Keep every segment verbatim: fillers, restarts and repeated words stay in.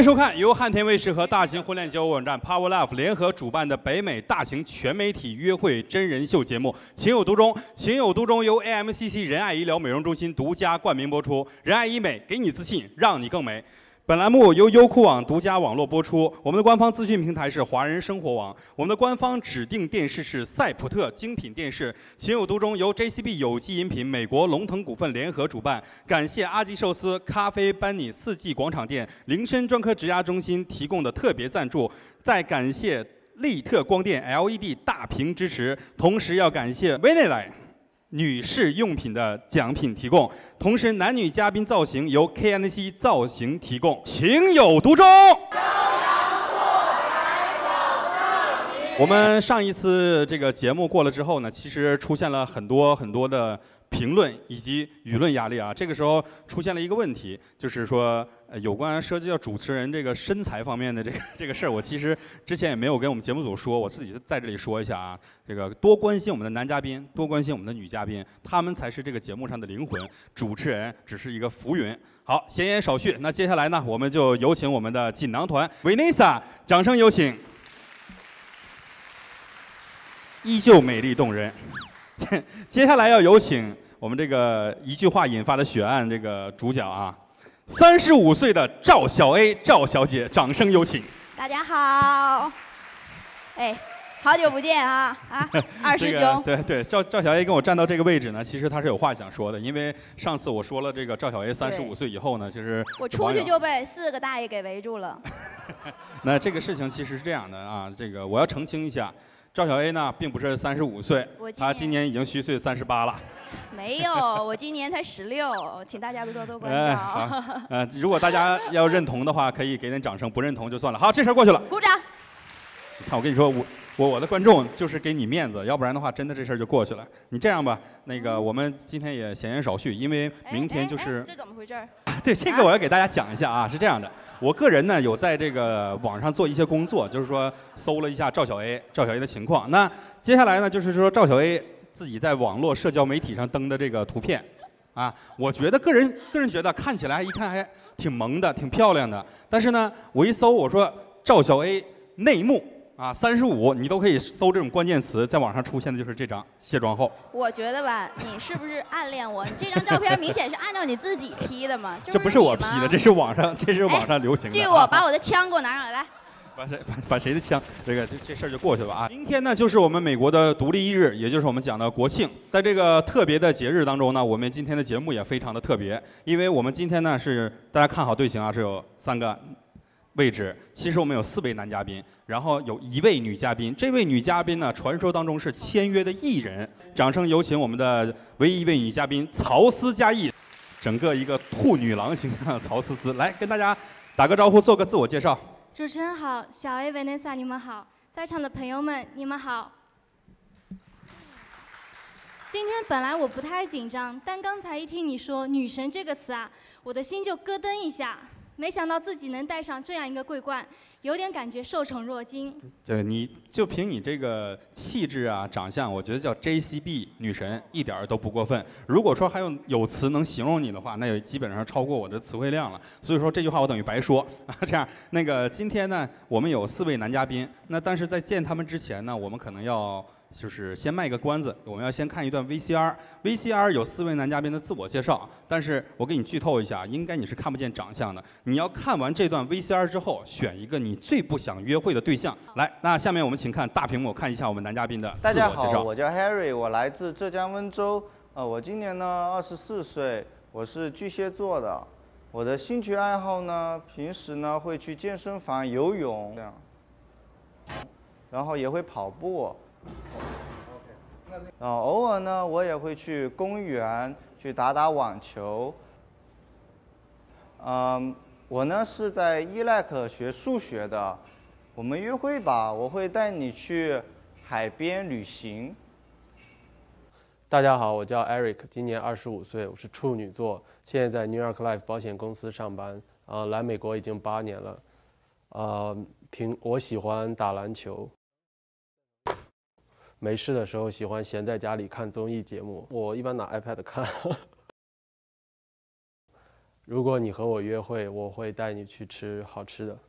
迎收看由汉田卫视和大型婚恋交友网站 Power Love 联合主办的北美大型全媒体约会真人秀节目《情有独钟》。《情有独钟》由 A M C C 仁爱医疗美容中心独家冠名播出。仁爱医美，给你自信，让你更美。 本栏目由优酷网独家网络播出，我们的官方资讯平台是华人生活网，我们的官方指定电视是赛普特精品电视。情有独钟由 J C B 有机饮品、美国龙腾股份联合主办，感谢阿吉寿司、咖啡班尼四季广场店、林森专科植牙中心提供的特别赞助，再感谢利特光电 L E D 大屏支持，同时要感谢薇内莱 女士用品的奖品提供，同时男女嘉宾造型由 K N C 造型提供。情有独钟。我们上一次这个节目过了之后呢，其实出现了很多很多的评论以及舆论压力啊。这个时候出现了一个问题，就是说，呃，有关涉及到主持人这个身材方面的这个这个事儿，我其实之前也没有跟我们节目组说，我自己在这里说一下啊。这个多关心我们的男嘉宾，多关心我们的女嘉宾，他们才是这个节目上的灵魂，主持人只是一个浮云。好，闲言少叙，那接下来呢，我们就有请我们的锦囊团 Vanessa， 掌声有请。 依旧美丽动人。接下来要有请我们这个一句话引发的血案这个主角啊，三十五岁的赵小 A 赵小姐，掌声有请。 大家好，哎，好久不见啊啊，二师兄。 这个、对对，赵赵小 A 跟我站到这个位置呢，其实他是有话想说的，因为上次我说了这个赵小 A 三十五岁以后呢，其实我出去就被四个大爷给围住了。 那这个事情其实是这样的啊，这个我要澄清一下。 赵小 A 呢，并不是三十五岁，他今年已经虚岁三十八了。 没有，我今年才十六，请大家多多关照。 哎、好，呃，如果大家要认同的话，可以给点掌声；不认同就算了。好，这事儿过去了。 鼓掌。 你看，我跟你说，我我我的观众就是给你面子，要不然的话，真的这事儿就过去了。你这样吧，那个我们今天也闲言少叙，因为明天就是。 哎哎哎这怎么回事？ 对，这个我要给大家讲一下啊，是这样的，我个人呢有在这个网上做一些工作，就是说搜了一下赵小 A 赵小 A 的情况。那接下来呢，就是说赵小 A 自己在网络社交媒体上登的这个图片，啊，我觉得个人个人觉得看起来一看还挺萌的，挺漂亮的。但是呢，我一搜我说赵小 A 内幕。 啊，三十五，你都可以搜这种关键词，在网上出现的就是这张卸妆后。 我觉得吧，你是不是暗恋我？你这张照片明显是按照你自己 P 的嘛？ 这不是我 P 的，这是网上，这是网上流行的。 据我，把我的枪给我拿上来，来。 把谁把把谁的枪？这个这这事儿就过去了啊。明天呢，就是我们美国的独立日，也就是我们讲的国庆。在这个特别的节日当中呢，我们今天的节目也非常的特别，因为我们今天呢是大家看好队形啊，是有三个。 位置其实我们有四位男嘉宾，然后有一位女嘉宾。这位女嘉宾呢，传说当中是签约的艺人。掌声有请我们的唯一一位女嘉宾曹思嘉艺，整个一个兔女郎形象的曹思思，来跟大家打个招呼，做个自我介绍。 主持人好，小 A Vanessa 你们好，在场的朋友们你们好。今天本来我不太紧张，但刚才一听你说“女神”这个词啊，我的心就咯噔一下。 没想到自己能带上这样一个桂冠，有点感觉受宠若惊。 对，你就凭你这个气质啊、长相，我觉得叫 J C B 女神一点儿都不过分。如果说还有有词能形容你的话，那也基本上超过我的词汇量了。所以说这句话我等于白说。这样，那个今天呢，我们有四位男嘉宾，那但是在见他们之前呢，我们可能要。 就是先卖个关子，我们要先看一段 V C R。V C R 有四位男嘉宾的自我介绍，但是我给你剧透一下，应该你是看不见长相的。你要看完这段 V C R 之后，选一个你最不想约会的对象。来，那下面我们请看大屏幕，看一下我们男嘉宾的自我介绍。 大家好，我叫 Harry， 我来自浙江温州。呃，我今年呢二十四岁，我是巨蟹座的。我的兴趣爱好呢，平时呢会去健身房游泳，这样，然后也会跑步。 然后偶尔呢，我也会去公园去打打网球。嗯，我呢是在伊莱克学数学的。我们约会吧，我会带你去海边旅行。 大家好，我叫 Eric， 今年二十五岁，我是处女座，现在在 New York Life 保险公司上班。呃，来美国已经八年了。呃，平我喜欢打篮球。 没事的时候喜欢闲在家里看综艺节目，我一般拿 iPad 看。 如果你和我约会，我会带你去吃好吃的。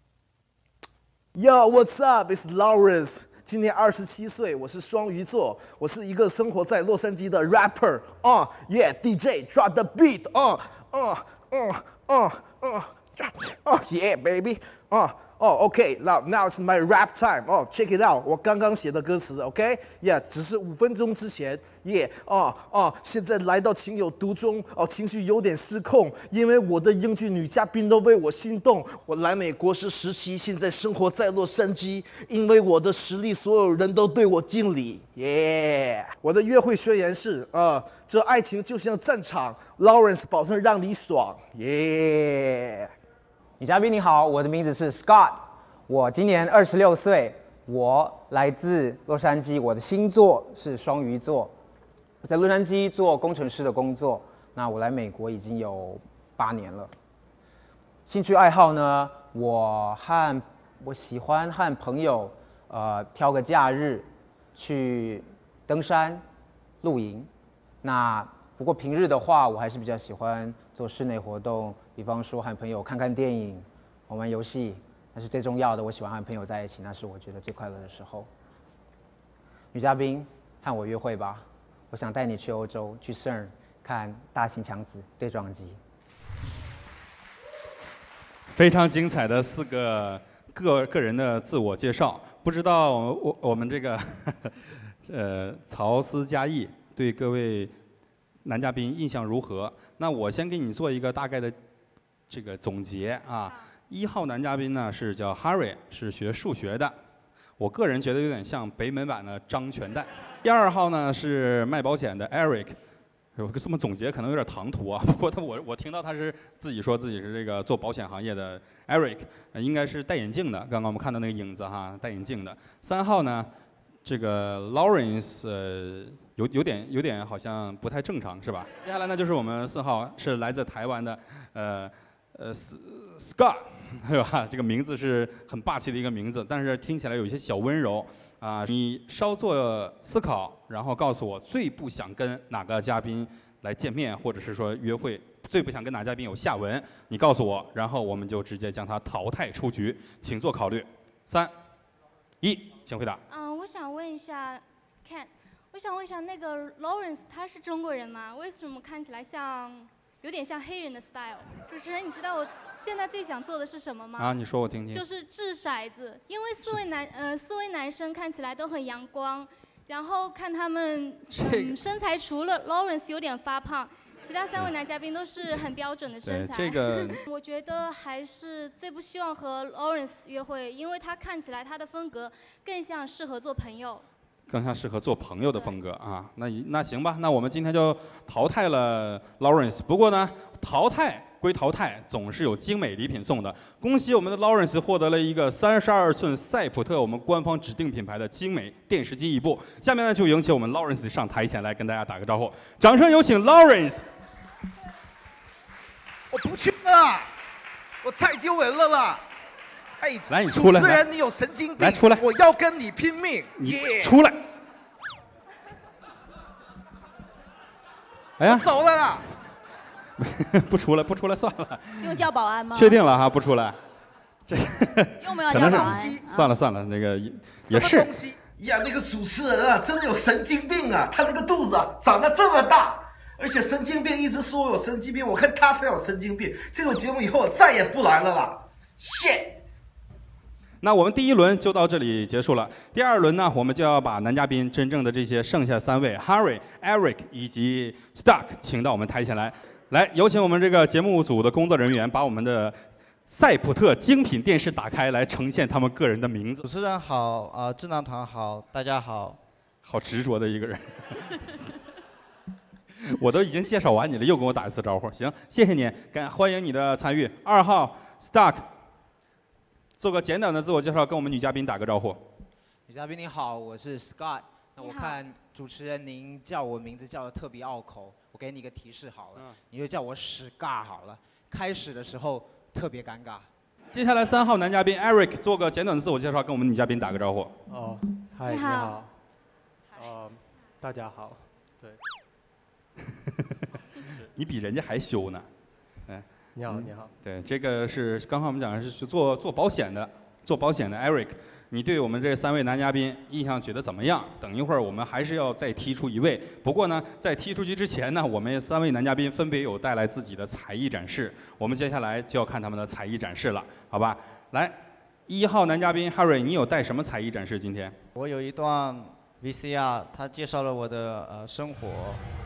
Yo, what's up? It's Lawrence. 今年二十七岁，我是双鱼座，我是一个生活在洛杉矶的 rapper. 啊、uh, ，Yeah, D J, drop the beat. 啊，啊，啊，啊，啊，啊 ，Yeah, baby. 啊。哦 ，OK， now now it's my rap time。哦 ，check it out， 我刚刚写的歌词 ，OK，Yeah， 只是五分钟之前，Yeah， 哦哦，现在来到情有独钟，哦，情绪有点失控，因为我的英俊女嘉宾都为我心动。我来美国时实习，现在生活在洛杉矶，因为我的实力，所有人都对我敬礼。Yeah， 我的约会宣言是，呃，这爱情就像战场 ，Lawrence 保证让你爽。Yeah。 女嘉宾你好，我的名字是 Scott， 我今年二十六岁，我来自洛杉矶，我的星座是双鱼座，我在洛杉矶做工程师的工作。那我来美国已经有八年了。兴趣爱好呢，我和我喜欢和朋友呃挑个假日去登山、露营。那不过平日的话，我还是比较喜欢做室内活动。比方说和朋友看看电影、玩玩游戏，那是最重要的。我喜欢和朋友在一起，那是我觉得最快乐的时候。女嘉宾，和我约会吧，我想带你去欧洲，去 C E R N 看大型强子对撞机。 非常精彩的四个个个人的自我介绍，不知道我我们这个呃曹思嘉义对各位男嘉宾印象如何？那我先给你做一个大概的这个总结啊。一号男嘉宾呢是叫 Harry， 是学数学的，我个人觉得有点像北美版的张全蛋。第二号呢是卖保险的 Eric， 我这么总结可能有点唐突啊，不过他我我听到他是自己说自己是这个做保险行业的 Eric， 应该是戴眼镜的，刚刚我们看到那个影子哈，戴眼镜的。三号呢，这个 Lawrence 呃有有点有点好像不太正常是吧？接下来呢就是我们四号是来自台湾的呃呃 Scott， 对吧？这个名字是很霸气的一个名字，但是听起来有一些小温柔。啊，你稍作思考，然后告诉我最不想跟哪个嘉宾来见面，或者是说约会，最不想跟哪个嘉宾有下文，你告诉我，然后我们就直接将他淘汰出局，请做考虑。三、一，请回答。 嗯，我想问一下 ，Ken， 我想问一下，那个 Lawrence 他是中国人吗？为什么看起来像有点像黑人的 style？ 主持人，你知道我现在最想做的是什么吗？ 啊，你说我听听。 就是掷骰子，因为四位男呃四位男生看起来都很阳光，然后看他们嗯身材除了 Lawrence 有点发胖，其他三位男嘉宾都是很标准的身材。 这个我觉得还是最不希望和 Lawrence 约会，因为他看起来他的风格更像适合做朋友。 更像适合做朋友的风格啊，那那行吧，那我们今天就淘汰了 Lawrence。不过呢，淘汰归淘汰，总是有精美礼品送的。恭喜我们的 Lawrence 获得了一个三十二寸赛普特我们官方指定品牌的精美电视机一部。下面呢，就有请我们 Lawrence 上台前来跟大家打个招呼，掌声有请 Lawrence。 我不去了，我太丢人了啦！哎， 来，你出来！ 主持人，你有神经病！ 来，出来！ 我要跟你拼命！ 你出来！哎呀， 走了啦！ 不出来，不出来算了。 用叫保安吗？ 确定了哈，不出来。这用不要叫保安？ 算了算了，那个也是。 呀，那个主持人啊，真的有神经病啊！他那个肚子啊，长得这么大，而且神经病一直说我有神经病，我看他才有神经病。这种节目以后我再也不来了啦 ！shit。 那我们第一轮就到这里结束了。第二轮呢，我们就要把男嘉宾真正的这些剩下三位 Harry、Eric 以及 Stuck 请到我们台前来。来，有请我们这个节目组的工作人员把我们的赛普特精品电视打开，来呈现他们个人的名字。 主持人好，啊、呃，智囊团好，大家好。 好执着的一个人。我都已经介绍完你了，又跟我打一次招呼。行，谢谢你，感欢迎你的参与。二号 Stuck。做个简短的自我介绍，跟我们女嘉宾打个招呼。 女嘉宾你好，我是 Scott。那我看主持人您叫我名字叫的特别拗口，我给你一个提示好了，嗯、你就叫我史尬好了。开始的时候特别尴尬。 接下来三号男嘉宾 Eric 做个简短的自我介绍，跟我们女嘉宾打个招呼。 哦，嗨，你好。呃，大家好。对。 你比人家还羞呢，哎。 你好，你好。 对，这个是刚刚我们讲的是做做保险的，做保险的 Eric， 你对我们这三位男嘉宾印象觉得怎么样？等一会儿我们还是要再踢出一位。不过呢，在踢出去之前呢，我们三位男嘉宾分别有带来自己的才艺展示，我们接下来就要看他们的才艺展示了，好吧？来，一号男嘉宾 Harry， 你有带什么才艺展示？今天？ 我有一段 V C R， 它介绍了我的呃生活。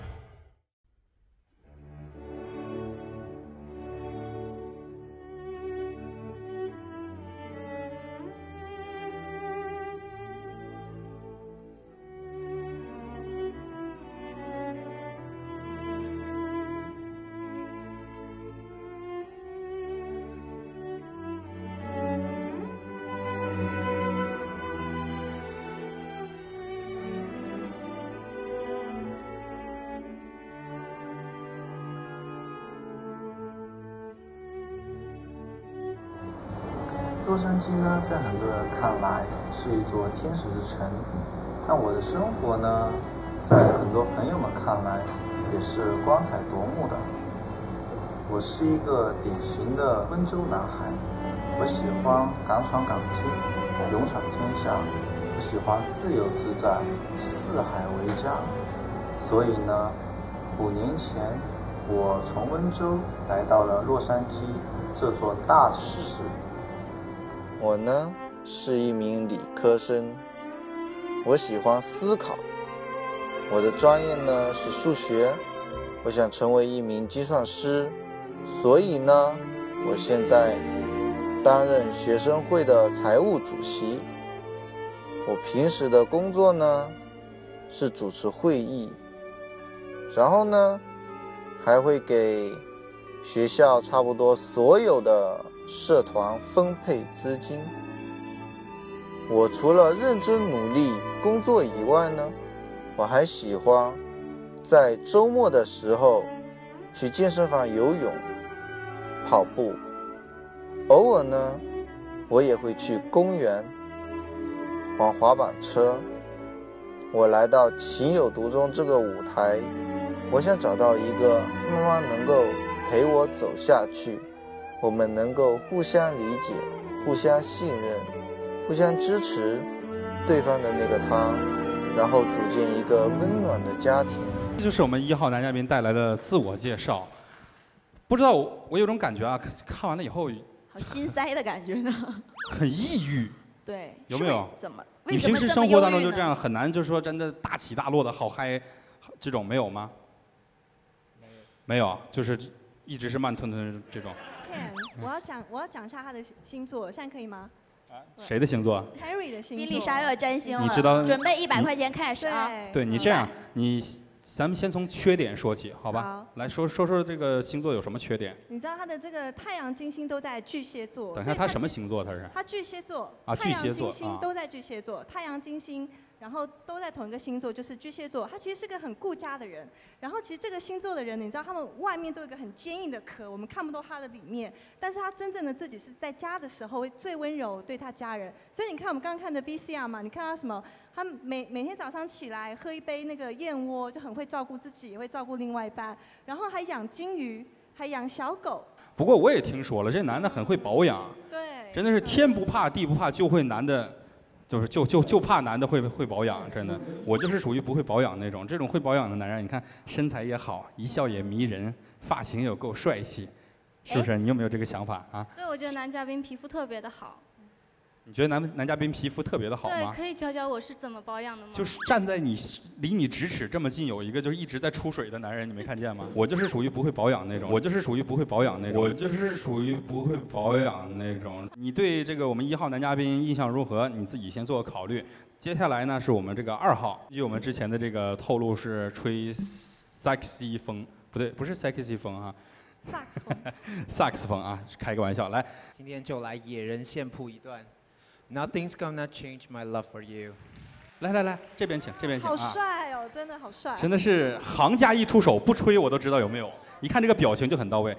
洛杉矶呢，在很多人看来是一座天使之城，但我的生活呢，在很多朋友们看来也是光彩夺目的。我是一个典型的温州男孩，我喜欢敢闯敢拼，勇闯天下，我喜欢自由自在，四海为家。所以呢，五年前我从温州来到了洛杉矶这座大城市。 我呢是一名理科生，我喜欢思考。我的专业呢是数学，我想成为一名计算师，所以呢，我现在担任学生会的财务主席。我平时的工作呢是主持会议，然后呢还会给学校差不多所有的社团分配资金。我除了认真努力工作以外呢，我还喜欢在周末的时候去健身房游泳、跑步，偶尔呢我也会去公园玩滑板车。我来到情有独钟这个舞台，我想找到一个慢慢能够陪我走下去，我们能够互相理解、互相信任、互相支持对方的那个他，然后组建一个温暖的家庭。 这就是我们一号男嘉宾带来的自我介绍。不知道我我有种感觉啊，看完了以后好心塞的感觉呢。 很抑郁。 对。 有没有？ 怎么？ 你平时生活当中就这样，很难就是说真的大起大落的好嗨，这种没有吗？没有。没有，就是一直是慢吞吞这种。 Ken， 我要讲我要讲一下他的星座，现在可以吗？ 谁的星座 ？Harry 的星座。 宾利沙勒占星了。 你知道？ 准备一百块钱 cash 啊。 对你这样，你咱们先从缺点说起，好吧？ 好来说说说这个星座有什么缺点？ 你知道他的这个太阳、金星都在巨蟹座。 等一下，他什么星座？他是？ 他巨蟹座。 啊，巨蟹座太阳、金星都在巨蟹座，太阳、金星。然后都在同一个星座，就是巨蟹座。他其实是个很顾家的人。然后其实这个星座的人，你知道他们外面都有一个很坚硬的壳，我们看不到他的里面。但是他真正的自己是在家的时候会最温柔对他家人。所以你看我们刚刚看的 V C R 嘛，你看他什么？他每每天早上起来喝一杯那个燕窝，就很会照顾自己，也会照顾另外一半。然后还养金鱼，还养小狗。 不过我也听说了，这男的很会保养。 对。 真的是天不怕地不怕，就会男的。就是就就就怕男的会会保养，真的，我就是属于不会保养那种。这种会保养的男人，你看身材也好，一笑也迷人，发型也够帅气，是不是？你有没有这个想法啊？ 对，我觉得男嘉宾皮肤特别的好。 你觉得男男嘉宾皮肤特别的好吗？ 对，可以教教我是怎么保养的吗？ 就是站在你离你咫尺这么近，有一个就是一直在出水的男人，你没看见吗？我就是属于不会保养那种，我就是属于不会保养那种，我就是属于不会保养那种。你对这个我们一号男嘉宾印象如何？你自己先做个考虑。接下来呢是我们这个二号，据我们之前的这个透露是吹萨克斯风，不对，不是萨克斯风啊。 萨克斯风。 萨克斯风啊，开个玩笑。来， 今天就来野人献谱一段。Nothing's gonna change my love for you。 来来来，这边请，这边请。 好帅哦，真的好帅。 真的是行家一出手，不吹我都知道有没有。一看这个表情就很到位。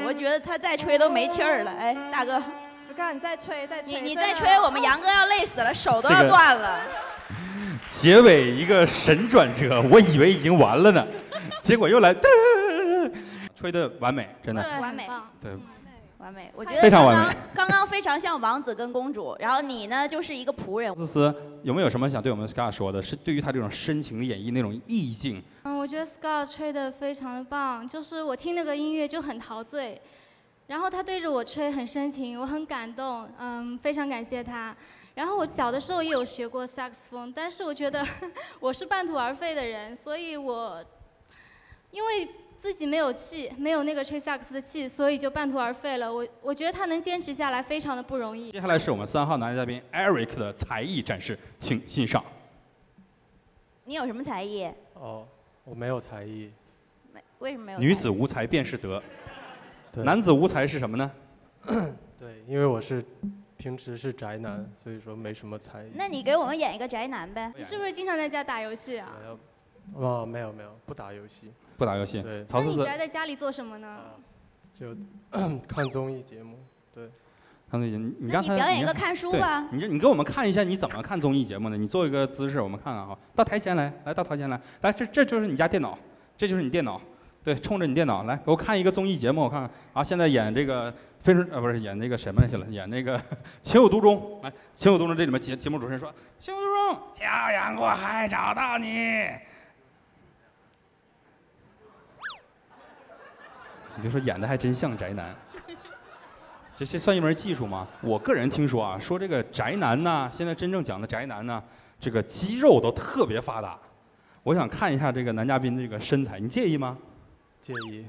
我觉得他再吹都没气儿了。哎，大哥， 斯卡，你再吹，再吹， 你你再吹，我们杨哥要累死了，手都要断了。 结尾一个神转折，我以为已经完了呢，结果又来，吹的完美，真的完美， 对。 完美，我觉得非常完美。 刚刚非常像王子跟公主，然后你呢就是一个仆人。 思思有没有什么想对我们 Scott 说的？是对于他这种深情演绎那种意境。 嗯，我觉得 Scott 吹得非常的棒，就是我听那个音乐就很陶醉，然后他对着我吹很深情，我很感动，嗯，非常感谢他。然后我小的时候也有学过萨克斯风，但是我觉得我是半途而废的人，所以我因为。 自己没有气，没有那个吹萨克斯的气，所以就半途而废了。我我觉得他能坚持下来，非常的不容易。 接下来是我们三号男嘉宾 Eric 的才艺展示，请欣赏。 你有什么才艺？ 哦，我没有才艺。 没，为什么没有？ 女子无才便是德， 对男子无才是什么呢？ 对，因为我是平时是宅男，所以说没什么才艺。 那你给我们演一个宅男呗？ 你是不是经常在家打游戏啊？ 哦，没有没有，不打游戏。 不打游戏。 对， 那你宅在家里做什么呢？ 就看综艺节目。对， 看综艺节目。你刚才你表演一个看书吧。 你你给我们看一下你怎么看综艺节目的？你做一个姿势，我们看看哈。到台前来，来到台前来，来这这就是你家电脑，这就是你电脑。对，冲着你电脑来，给我看一个综艺节目，我看看。啊，现在演这个非常呃不是演那个什么去了？演那个《情有独钟》。来，《情有独钟》这里面节节目主持人说：“情有独钟，漂洋过海找到你。” 你别说，演的还真像宅男。这这算一门技术吗？我个人听说啊，说这个宅男呢，现在真正讲的宅男呢，这个肌肉都特别发达。我想看一下这个男嘉宾的这个身材，你介意吗？ 介意。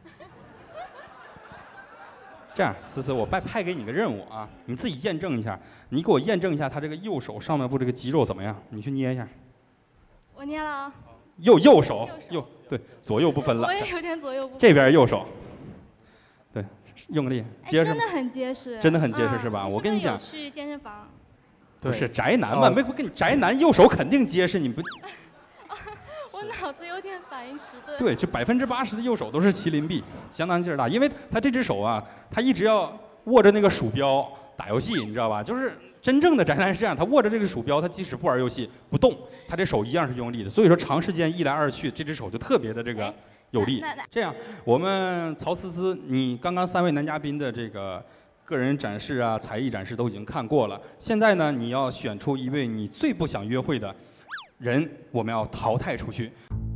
这样，思思，我派派给你个任务啊，你自己验证一下，你给我验证一下他这个右手上面部这个肌肉怎么样？你去捏一下。 我捏了啊。 右右手，右对，左右不分了。 我也有点左右不分。 这边右手，对，用力，结实。 真的很结实。 真的很结实是吧？我跟你讲， 去健身房。 不是宅男嘛？没不跟你宅男右手肯定结实，你不。 我脑子有点反应迟钝。 对，就百分之八十的右手都是麒麟臂，相当劲儿大，因为他这只手啊，他一直要握着那个鼠标打游戏，你知道吧？就是。 真正的宅男是这样，他握着这个鼠标，他即使不玩游戏不动，他这手一样是用力的。所以说长时间一来二去，这只手就特别的这个有力。这样，我们曹思思，你刚刚三位男嘉宾的这个个人展示啊、才艺展示都已经看过了。现在呢，你要选出一位你最不想约会的人，我们要淘汰出去。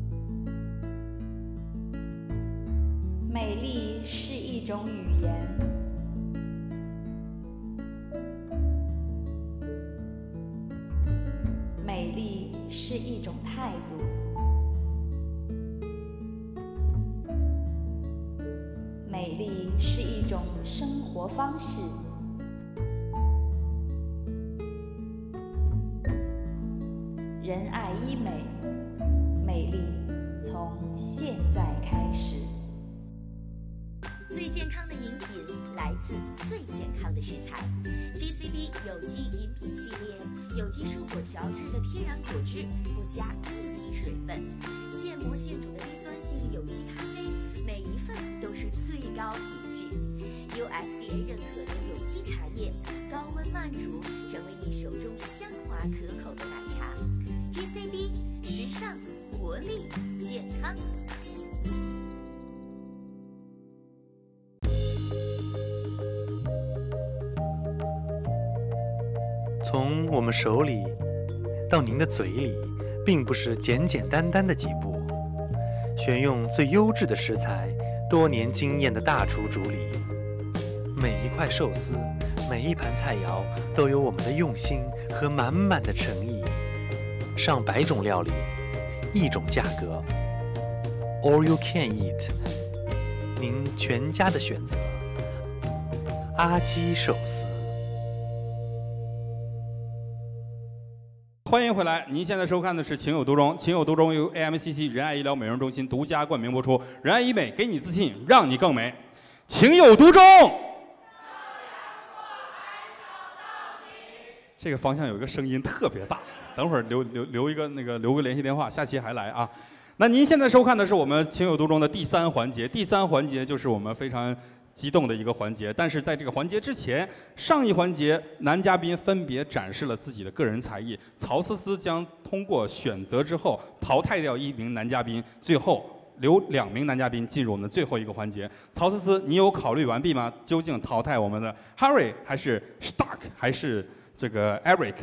美丽是一种语言。 美丽是一种态度，美丽是一种生活方式，人爱医美，美丽从现在开始。 最健康的饮品来自最健康的食材 ，G C B 有机饮品系列。 有机蔬果调制的天然果汁，不加一滴水分，现磨现煮的低酸性有机咖啡，每一份都是最高品质 ，U S D A 认可的有机茶叶，高温慢煮，成为你手中香滑可口的奶茶。G C B 时尚、活力、健康。 从我们手里到您的嘴里，并不是简简单单的几步。选用最优质的食材，多年经验的大厨主理，每一块寿司，每一盘菜肴，都有我们的用心和满满的诚意。上百种料理，一种价格 ，All you can eat， 您全家的选择。阿基寿司。 欢迎回来！您现在收看的是《情有独钟》，《情有独钟》由 A M C C 仁爱医疗美容中心独家冠名播出。仁爱医美，给你自信，让你更美。情有独钟。这个方向有一个声音特别大，等会儿留留留一个那个留个联系电话，下期还来啊。那您现在收看的是我们《情有独钟》的第三环节，第三环节就是我们非常激动的一个环节。但是在这个环节之前，上一环节男嘉宾分别展示了自己的个人才艺，曹思思将通过选择之后淘汰掉一名男嘉宾，最后留两名男嘉宾进入我们的最后一个环节。曹思思，你有考虑完毕吗？究竟淘汰我们的 Harry 还是 Stark 还是这个 Eric？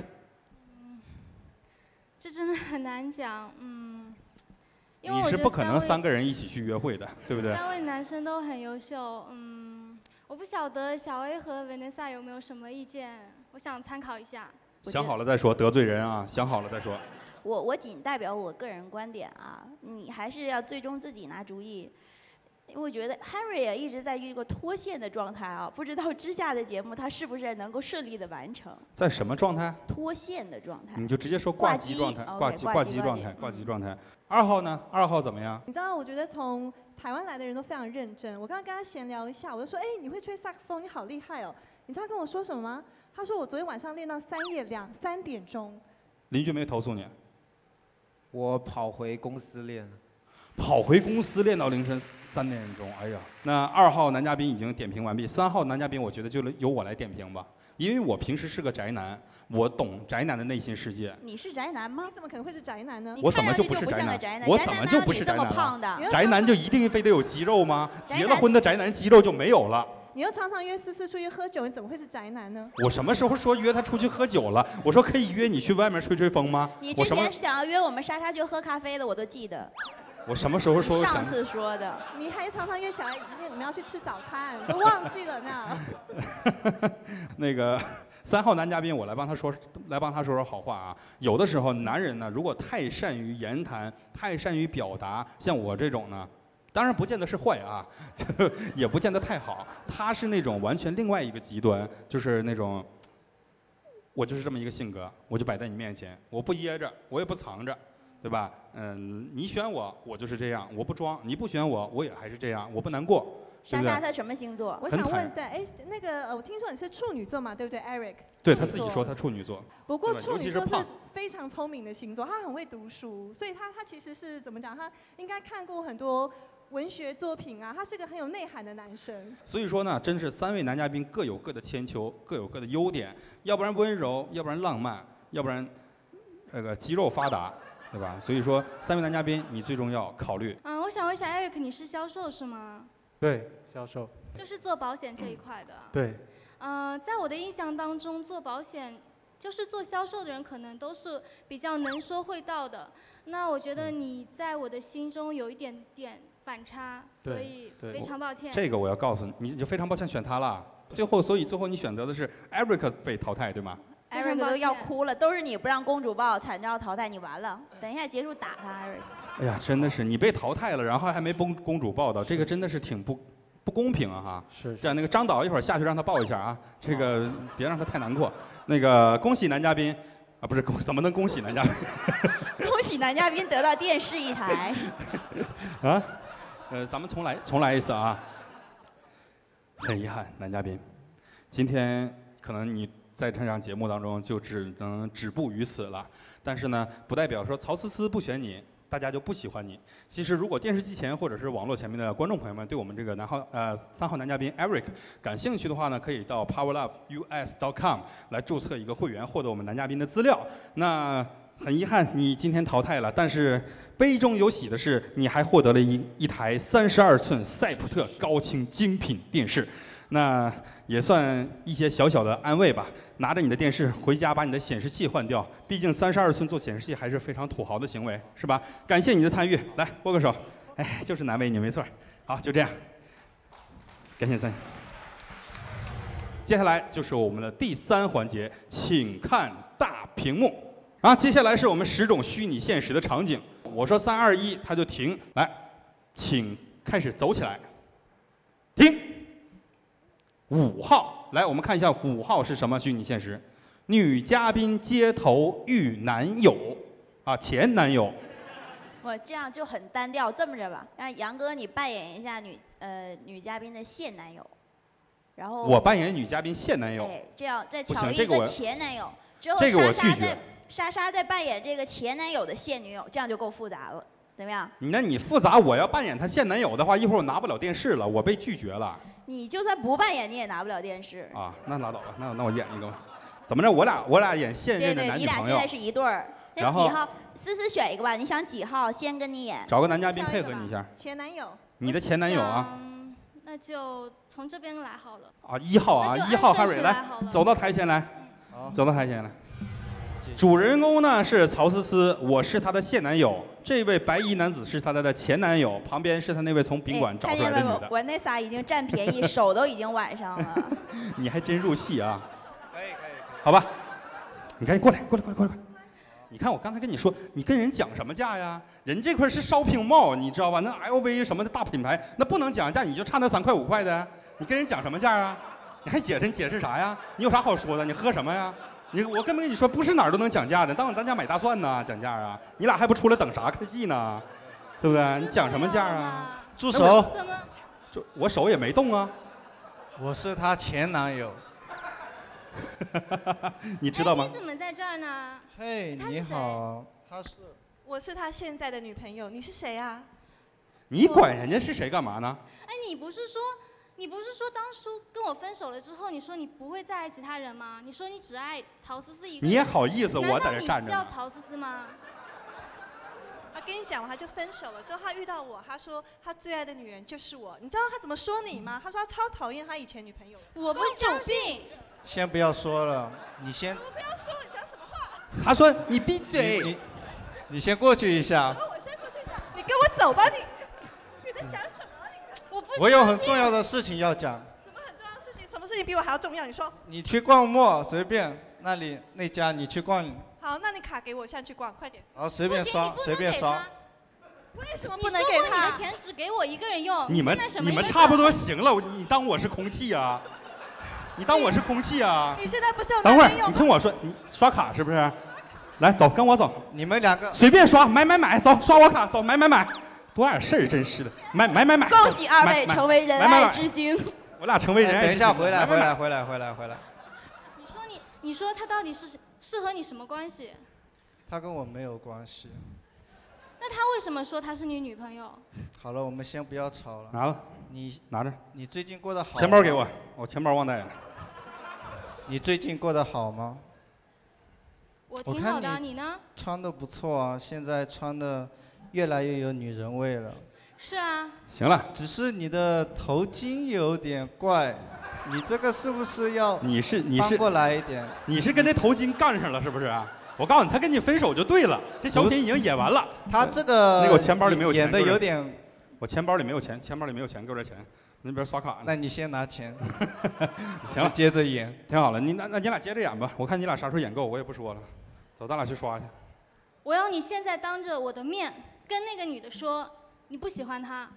这真的很难讲，嗯。因为你是我觉得不可能三个人一起去约会的，对不对？ 三位男生都很优秀，嗯，我不晓得小 A 和 Vanessa 有没有什么意见，我想参考一下。 想好了再说，得罪人啊！想好了再说。 我我仅代表我个人观点啊，你还是要最终自己拿主意。因为我觉得 Harry 也一直在一个脱线的状态啊，不知道之下的节目他是不是能够顺利的完成。 在什么状态？ 脱线的状态。 你就直接说挂机状态，挂机挂机状态，挂机状态。二号呢？二号怎么样？ 你知道，我觉得从台湾来的人都非常认真。我刚刚跟他闲聊一下，我就说，哎，你会吹萨克斯风，你好厉害哦。你知道他跟我说什么吗？他说我昨天晚上练到三夜两三点钟。 邻居没投诉你？ 我跑回公司练。 跑回公司练到凌晨三点钟，哎呀！那二号男嘉宾已经点评完毕，三号男嘉宾我觉得就由我来点评吧，因为我平时是个宅男，我懂宅男的内心世界。 你是宅男吗？ 你怎么可能会是宅男呢？ 我怎么就不是宅男？我怎么就不是宅男了？宅男就一定非得有肌肉吗？结了婚的宅男肌肉就没有了。 你又常常约思思出去喝酒，你怎么会是宅男呢？ 我什么时候说约他出去喝酒了？我说可以约你去外面吹吹风吗？ 你之前是想要约我们莎莎去喝咖啡的，我都记得。 我什么时候说？ 上次说的。 你还常常约小孩，你们要去吃早餐，都忘记了呢。 那个三号男嘉宾，我来帮他说，来帮他说说好话啊。有的时候，男人呢，如果太善于言谈，太善于表达，像我这种呢，当然不见得是坏啊，也不见得太好。他是那种完全另外一个极端，就是那种，我就是这么一个性格，我就摆在你面前，我不掖着，我也不藏着。对吧？嗯，你选我，我就是这样，我不装；你不选我，我也还是这样，我不难过。 莎莎她什么星座？ 我想问，对，哎，那个，呃，我听说你是处女座嘛，对不对 ，Eric？ 对他自己说他处女座。 不过处女座是非常聪明的星座，他很会读书，所以他他其实是怎么讲？他应该看过很多文学作品啊，他是个很有内涵的男生。 所以说呢，真是三位男嘉宾各有各的千秋，各有各的优点，要不然温柔，要不然浪漫，要不然那个肌肉发达。对吧？所以说，三位男嘉宾，你最终要考虑。 嗯，我想问一下 Eric， 你是销售是吗？ 对，销售。 就是做保险这一块的。 对。 呃，在我的印象当中，做保险就是做销售的人，可能都是比较能说会道的。那我觉得你在我的心中有一点点反差，所以非常抱歉。 这个我要告诉你，你就非常抱歉选他了。最后，所以最后你选择的是 Eric 被淘汰，对吗？ 艾瑞克都要哭了，都是你不让公主抱，惨遭淘汰，你完了。等一下结束打他，艾瑞克。 哎呀，真的是你被淘汰了，然后还没公公主抱到，这个真的是挺不不公平啊哈。 是。 这样，那个张导一会儿下去让他抱一下啊，这个别让他太难过。那个恭喜男嘉宾，啊不是恭怎么能恭喜男嘉宾？ 恭喜男嘉宾得到电视一台。 啊，呃，咱们重来重来一次啊。很遗憾，男嘉宾，今天可能你。在这场节目当中就只能止步于此了，但是呢，不代表说曹思思不选你，大家就不喜欢你。其实，如果电视机前或者是网络前面的观众朋友们对我们这个男号呃三号男嘉宾 Eric 感兴趣的话呢，可以到 power love u s dot com 来注册一个会员，获得我们男嘉宾的资料。那很遗憾，你今天淘汰了，但是悲中有喜的是，你还获得了一一台三十二寸赛普特高清精品电视。那也算一些小小的安慰吧。拿着你的电视回家，把你的显示器换掉。毕竟三十二寸做显示器还是非常土豪的行为，是吧？感谢你的参与，来握个手。哎，就是难为你，没错。好，就这样。感谢参与。接下来就是我们的第三环节，请看大屏幕。啊，接下来是我们十种虚拟现实的场景。我说三二一，它就停。来，请开始走起来。停。五号，来，我们看一下五号是什么虚拟现实？女嘉宾街头遇男友，啊，前男友。 我这样就很单调，这么着吧，让杨哥你扮演一下女呃女嘉宾的现男友，然后我扮演女嘉宾现男友。 对，这样再不巧遇一行这个我个前男友，之后这个我莎莎再拒绝莎莎再扮演这个前男友的现女友，这样就够复杂了，怎么样？ 那你复杂，我要扮演他现男友的话，一会儿我拿不了电视了，我被拒绝了。 你就算不扮演，你也拿不了电视。 啊，那拉倒吧，那那我演一个吧。怎么着？我俩我俩演现对对， 任的男女朋友。 你俩现在是一对儿。那然后几号？思思选一个吧，你想几号？先跟你演。 找个男嘉宾配合你一下。 前男友。 你的前男友啊？ 嗯，那就从这边来好了。 啊，一号啊，一号 Harry 来，走到台前来，走到台前来。主人公呢是曹思思，我是她的现男友。这位白衣男子是她的前男友，旁边是她那位从宾馆找出来的女的。 我那仨已经占便宜，手都已经挽上了。 你还真入戏啊！可以可以。好吧，你赶紧过来，过来，过来，过来。你看我刚才跟你说，你跟人讲什么价呀？人这块是 shopping mall， 你知道吧？那 L V 什么的大品牌，那不能讲价，你就差那三块五块的，你跟人讲什么价啊？你还解释你解释啥呀？你有啥好说的？你喝什么呀？你我根本跟你说，不是哪儿都能讲价的。当咱家买大蒜呢，讲价啊？你俩还不出来等啥看戏呢？对不对？你讲什么价啊？ 住手！ 怎么？ 就我手也没动啊。 我是她前男友。 你知道吗？ 你怎么在这儿呢？ 嘿，你好，她是。 我是他现在的女朋友，你是谁啊？ 你管人家是谁干嘛呢？ 哎，你不是说，你不是说当初跟我分手了之后，你说你不会再爱其他人吗？你说你只爱曹思思一个人。 你也好意思，我在这站着。 难道你叫曹思思吗？ 他跟你讲完他就分手了，之后他遇到我，他说他最爱的女人就是我。你知道他怎么说你吗？他说他超讨厌他以前女朋友。 我不相信。 先不要说了，你先。 我不要说，你讲什么话？ 他说你闭嘴。 你你先过去一下。 我先过去一下，你跟我走吧，你。你在讲什么？ 我不。 我有很重要的事情要讲。 什么很重要的事情？什么事情比我还要重要？你说。 你去逛陌，随便那里那家你去逛。 好，那你卡给我，现在去逛，快点。 好，随便刷，随便刷。 为什么不能给他？ 你说过你的钱只给我一个人用， 你们你们差不多行了，你当我是空气啊？你当我是空气啊？ 你现在不是有男朋友吗？等会儿， 你听我说，你刷卡是不是？来，走，跟我走。 你们两个随便刷，买买买，走，刷我卡，走，买买买，多点事儿，真是的，买买买买。 恭喜二位成为仁爱之星。 我俩成为仁爱之星。 等一下，回来，回来，回来，回来，回来。 你说你，你说他到底是是和你什么关系？ 他跟我没有关系。 那他为什么说她是你女朋友？ 好了，我们先不要吵了。 拿了。 你拿着。 你最近过得好？ 钱包给我，我钱包忘带了。 你最近过得好吗？ 我挺好的，你呢？ 穿的不错啊，现在穿的越来越有女人味了。 是啊。 行了。 只是你的头巾有点怪，你这个是不是要？ 你是你是翻过来一点。 你是跟这头巾干上了是不是？我告诉你，他跟你分手就对了，这小品已经演完了。 他这个那个我钱包里没有钱， 演的有点。 我钱包里没有钱，钱包里没有钱，给我点钱。那边刷卡呢。 那你先拿钱。 行了， 接着演， 挺好了。你那那你俩接着演吧，我看你俩啥时候演够，我也不说了。走，咱俩去刷去。 我要你现在当着我的面跟那个女的说，你不喜欢她。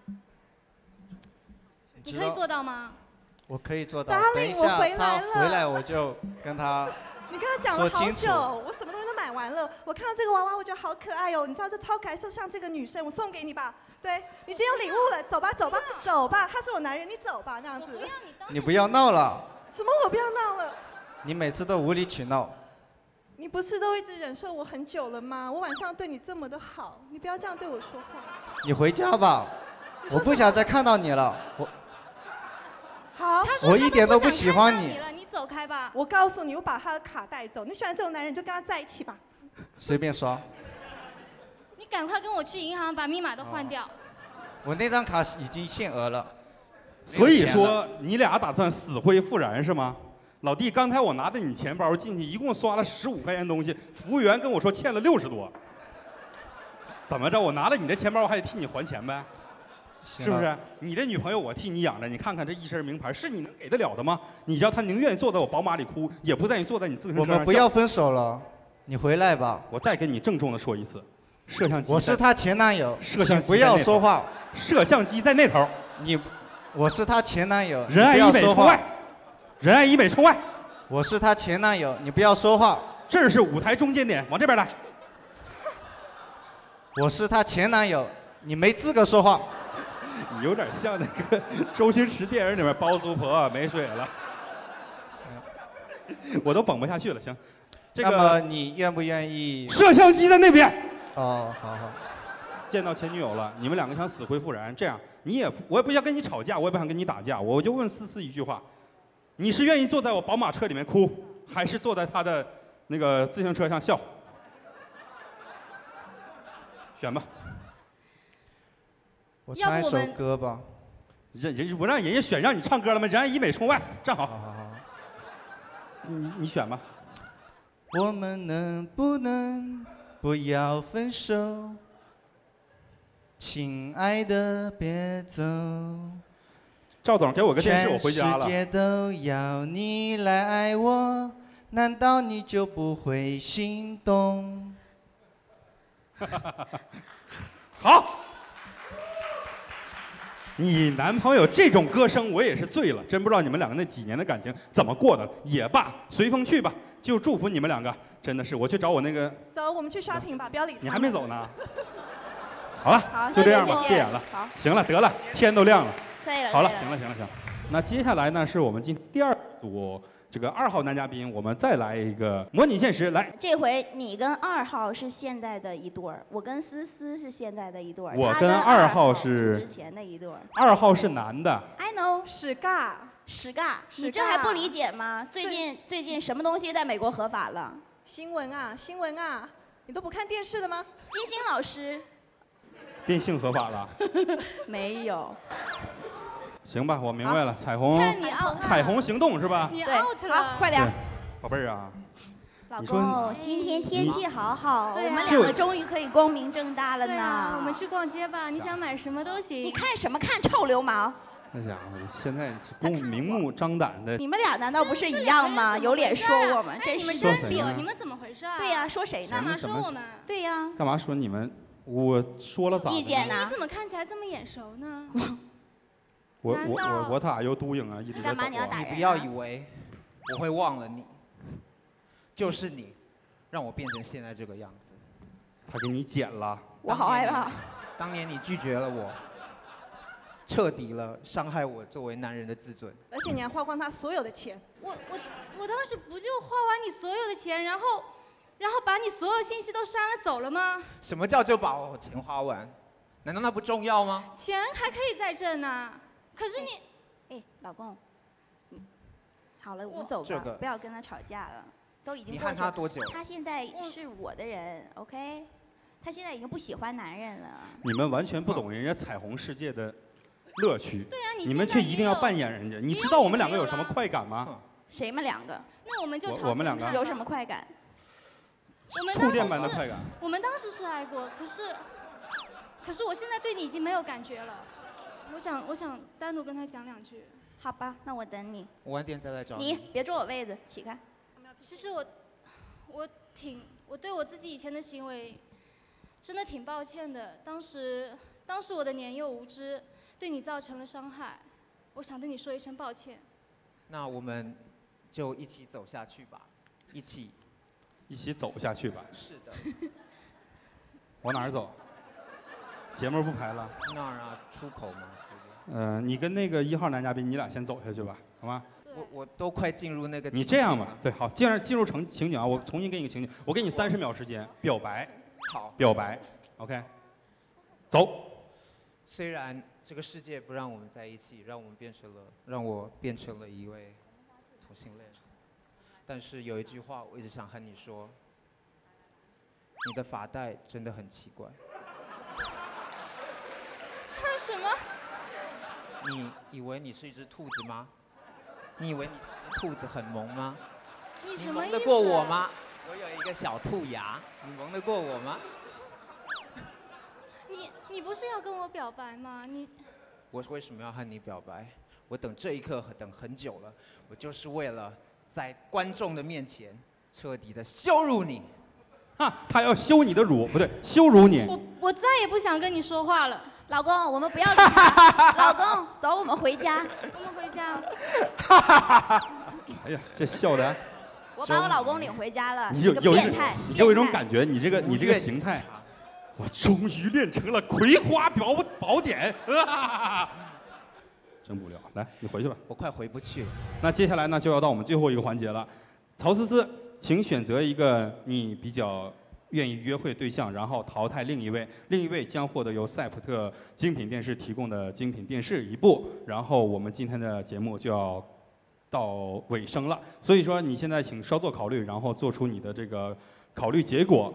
你可以做到吗？ 我可以做到。等一 Darling， 我下回他来了回来我就跟他。 你跟他讲了好久，我什么东西都买完了。我看到这个娃娃，我觉得好可爱哦。你知道这超可爱，就像这个女生，我送给你吧。对，你今天有礼物了，走吧，走吧，走吧。他是我男人，你走吧，那样子。 你不要闹了。 什么？我不要闹了。 你每次都无理取闹。 你不是都一直忍受我很久了吗？我晚上对你这么的好，你不要这样对我说话。 你回家吧，我不想再看到你了。我。 好， 我一点都不喜欢你。 你走开吧。 我告诉你，我把他的卡带走。你喜欢这种男人，你就跟他在一起吧。 随便刷。 你赶快跟我去银行把密码都换掉。 我那张卡已经限额了。 所以说你俩打算死灰复燃是吗？老弟，刚才我拿着你钱包进去，一共刷了十五块钱东西，服务员跟我说欠了六十多。怎么着？我拿了你的钱包，我还得替你还钱呗？是不是？你的女朋友我替你养着，你看看这一身名牌，是你能给得了的吗？你知道她宁愿坐在我宝马里哭，也不愿意坐在你自行车上。 我们不要分手了，你回来吧。 我再跟你郑重的说一次，摄像机。 我是她前男友， 摄像机不要说话。 摄像机在那头。 你，我是她前男友。 仁爱医美冲外，仁爱医美冲外。 我是她前男友，你不要说话。 这儿是舞台中间点，往这边来。 我是她前男友，你没资格说话。 你有点像那个周星驰电影里面包租婆没水了，我都绷不下去了。行，这个。 那么你愿不愿意？ 摄像机在那边。 哦，好好。 见到前女友了，你们两个想死灰复燃，这样你也我也不想跟你吵架，我也不想跟你打架，我就问思思一句话：你是愿意坐在我宝马车里面哭，还是坐在他的那个自行车上笑？选吧。 我唱一首歌吧。 人人我让人家选，让你唱歌了吗？仁爱医美冲外，站好。 好好好。 你你选吧。 我们能不能不要分手？亲爱的，别走。 赵总，给我个电视，我回家了。 全世界都要你来爱我，难道你就不会心动？ 好。你男朋友这种歌声，我也是醉了，真不知道你们两个那几年的感情怎么过的。也罢，随风去吧，就祝福你们两个。真的是，我去找我那个。 走，我们去 shopping 吧，不要理他。 你还没走呢。好了， 好就这样吧， 谢谢别演了。 好， 行了，得了，天都亮了。 可以了。 好了， 可以行了，行了，行了。那接下来呢，是我们今天第二组这个二号男嘉宾，我们再来一个模拟现实，来。 这回你跟二号是现在的一对儿，我跟思思是现在的一对儿。 我他跟二号是之前的一对儿。 二号是男的。 I know。 屎尬。 屎尬， 屎你这还尬不理解吗？最近最近什么东西在美国合法了？ 新闻啊，新闻啊，你都不看电视的吗？ 金星老师。 变性合法了？ 没有。 行吧，我明白了，彩虹看你 out 了彩虹行动是吧？ 你对 out 了， 好，快点。 宝贝儿啊， 老你说公，今天天气好好， 对啊我们两个终于可以光明正大了对啊， 呢。 我们去逛街吧，你想买什么都行。 你看什么看，臭流氓！ 那家伙现在公明目张胆的。 你们俩难道不是一样吗？有脸说我们，真你们是真比说谁呢你们怎么回事啊？ 对呀，说谁呢？ 干嘛说我们？ 对呀。 干嘛说你们？我说了咋的？ 意见呢？ 你怎么看起来这么眼熟呢？ 我我难道我我咋又嘟影啊？一直在干嘛抖啊你要打人啊不要以为我会忘了你，就是你让我变成现在这个样子。 他给你剪了。 我好害怕。 当年你拒绝了我，彻底了伤害我作为男人的自尊。 而且你还花光他所有的钱。 我我我当时不就花完你所有的钱，然后然后把你所有信息都删了走了吗？ 什么叫就把我钱花完？难道那不重要吗？ 钱还可以再挣呢。可是你， 哎，老公，嗯好了，我们走吧， 这个不要跟他吵架了，都已经你过去了。 和他多久他现在是我的人，OK？他现在已经不喜欢男人了。 你们完全不懂人家彩虹世界的乐趣。 对啊，你你们却一定要扮演人家。你知道我们两个有什么快感吗？ 谁们两个？ 那我们就我吵我们两个有什么快感？ 我们触电当时是般的快感。 我们当时是爱过，可是，可是我现在对你已经没有感觉了。我想，我想单独跟他讲两句。 好吧，那我等你。 我晚点再来找你别坐我位子，起开。 其实我，我挺，我对我自己以前的行为，真的挺抱歉的。当时，当时我的年幼无知，对你造成了伤害，我想对你说一声抱歉。 那我们就一起走下去吧，一起一起走下去吧。 是的。 往哪儿走？节目不排了。 那儿啊，出口吗？ 嗯、呃，你跟那个一号男嘉宾，你俩先走下去吧，好吗？ 我我都快进入那个。 你这样吧，对，好，进入进入情情景啊，我重新给你个情景，我给你三十秒时间表白。 好。 表白 ，OK。走。 虽然这个世界不让我们在一起，让我们变成了，让我变成了一位同性恋，但是有一句话我一直想和你说，你的发带真的很奇怪。 这是什么？ 你以为你是一只兔子吗？你以为你兔子很萌吗？ 你什么意思？ 蒙得过我吗？我有一个小兔牙，你蒙得过我吗？ 你你不是要跟我表白吗？你我为什么要和你表白？我等这一刻等很久了，我就是为了在观众的面前彻底的羞辱你。 哈，他要羞你的辱，不对，羞辱你。 我我再也不想跟你说话了。 老公，我们不要理他。老公，走，我们回家。 我们回家。 哎呀，这笑的。 我把我老公领回家了。 你有个有一种变态， 你给我一种变态感觉，你这个你这个形态，我终于练成了葵花宝宝典。啊真无聊，来，你回去吧。 我快回不去了。 那接下来呢，就要到我们最后一个环节了。曹思思，请选择一个你比较愿意约会对象，然后淘汰另一位，另一位将获得由赛普特精品电视提供的精品电视一部。然后我们今天的节目就要到尾声了，所以说你现在请稍作考虑，然后做出你的这个考虑结果。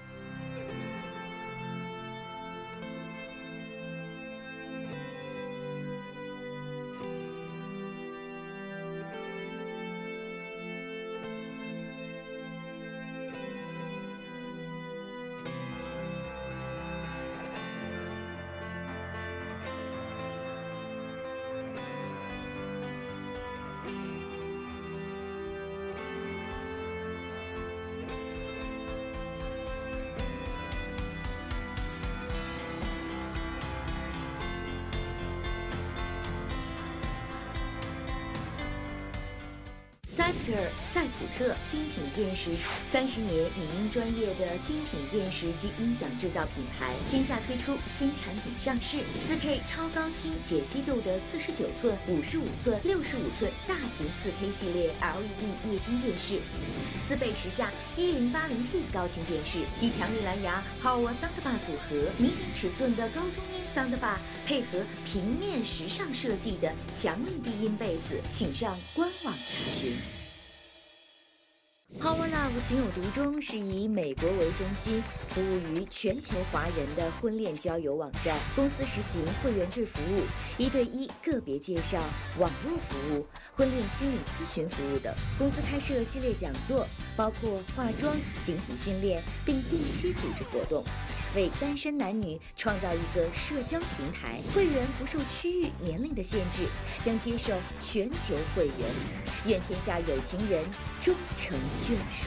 赛普特赛普特精品电视，三十年影音专业的精品电视及音响制造品牌，今夏推出新产品上市 ，四 K 超高清解析度的四十九寸、五十五寸、六十五寸大型四 K 系列 L E D 液晶电视，四倍时下一零八零 P 高清电视及强力蓝牙 Power Soundbar 组合，迷你尺寸的高中音 Soundbar 配合平面时尚设计的强力低音贝斯，请上官网查询。Power Love 情有独钟是以美国为中心，服务于全球华人的婚恋交友网站。公司实行会员制服务，一对一个别介绍、网络服务、婚恋心理咨询服务等。公司开设系列讲座，包括化妆、形体训练，并定期组织活动，为单身男女创造一个社交平台。会员不受区域、年龄的限制，将接受全球会员。愿天下有情人终成眷属。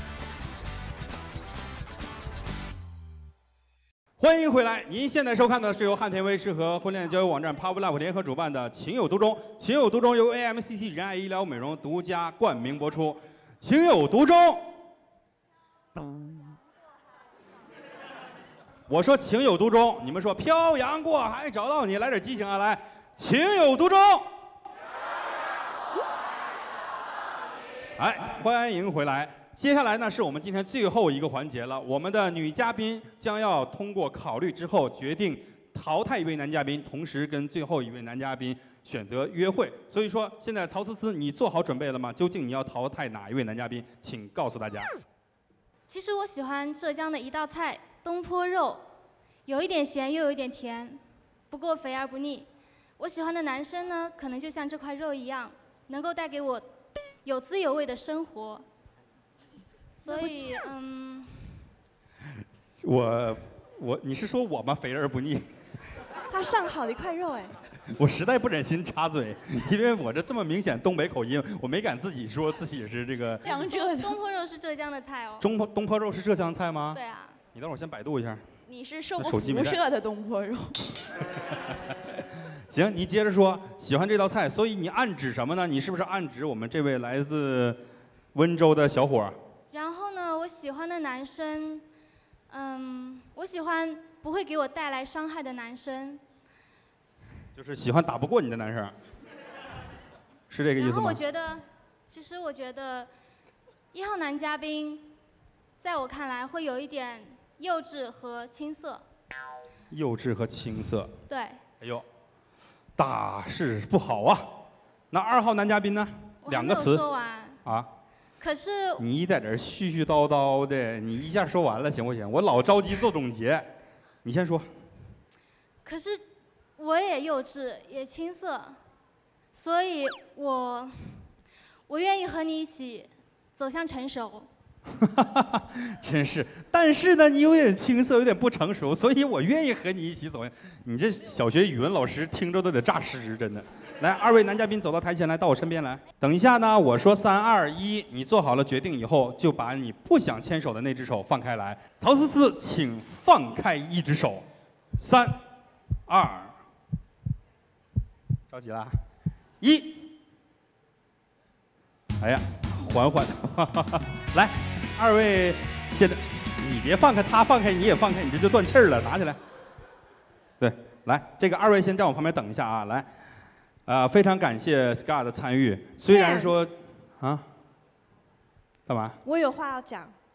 欢迎回来！您现在收看的是由汉田卫视和婚恋交友网站 Power Love 联合主办的《情有独钟》，《情有独钟》由 A M C C 仁爱医疗美容独家冠名播出。情有独钟，我说情有独钟，你们说漂洋过海找到你，来点激情啊！来，情有独钟。哎，欢迎回来。接下来呢，是我们今天最后一个环节了。我们的女嘉宾将要通过考虑之后决定淘汰一位男嘉宾，同时跟最后一位男嘉宾选择约会。所以说，现在曹思思，你做好准备了吗？究竟你要淘汰哪一位男嘉宾？请告诉大家。 其实我喜欢浙江的一道菜东坡肉，有一点咸又有一点甜，不过肥而不腻。我喜欢的男生呢，可能就像这块肉一样，能够带给我有滋有味的生活。所以，嗯， 我我你是说我吗？肥而不腻。 他上好的一块肉哎。 我实在不忍心插嘴，因为我这这么明显东北口音，我没敢自己说自己是这个。 江浙的东坡肉是浙江的菜哦。 中坡东坡肉是浙江菜吗？ 对啊。 你等会儿先百度一下。 你是受过辐射的东坡肉。 行，你接着说，喜欢这道菜，所以你暗指什么呢？你是不是暗指我们这位来自温州的小伙？ 然后呢，我喜欢的男生，嗯，我喜欢不会给我带来伤害的男生。 就是喜欢打不过你的男生，是这个意思吗？ 然后我觉得，其实我觉得，一号男嘉宾，在我看来会有一点幼稚和青涩。 幼稚和青涩。 对。 哎呦，大事不好啊！那二号男嘉宾呢？两个词。 我还没有说完。 啊。 可是。 你在这儿絮絮叨叨的，你一下说完了行不行？我老着急做总结，你先说。 可是。我也幼稚，也青涩，所以我我愿意和你一起走向成熟。 真是，但是呢，你有点青涩，有点不成熟，所以我愿意和你一起走。你这小学语文老师听着都得诈尸，真的。来，二位男嘉宾走到台前来，到我身边来。等一下呢，我说三二一，你做好了决定以后，就把你不想牵手的那只手放开来。曹思思，请放开一只手。三二。着急了，一，哎呀，缓缓的，来，二位，现在你别放开，他放开，你也放开，你这就断气儿了，拿起来。对，来，这个二位先站我旁边等一下啊，来，啊、呃，非常感谢 Scott 的参与，虽然说，啊，干嘛？ 我有话要讲。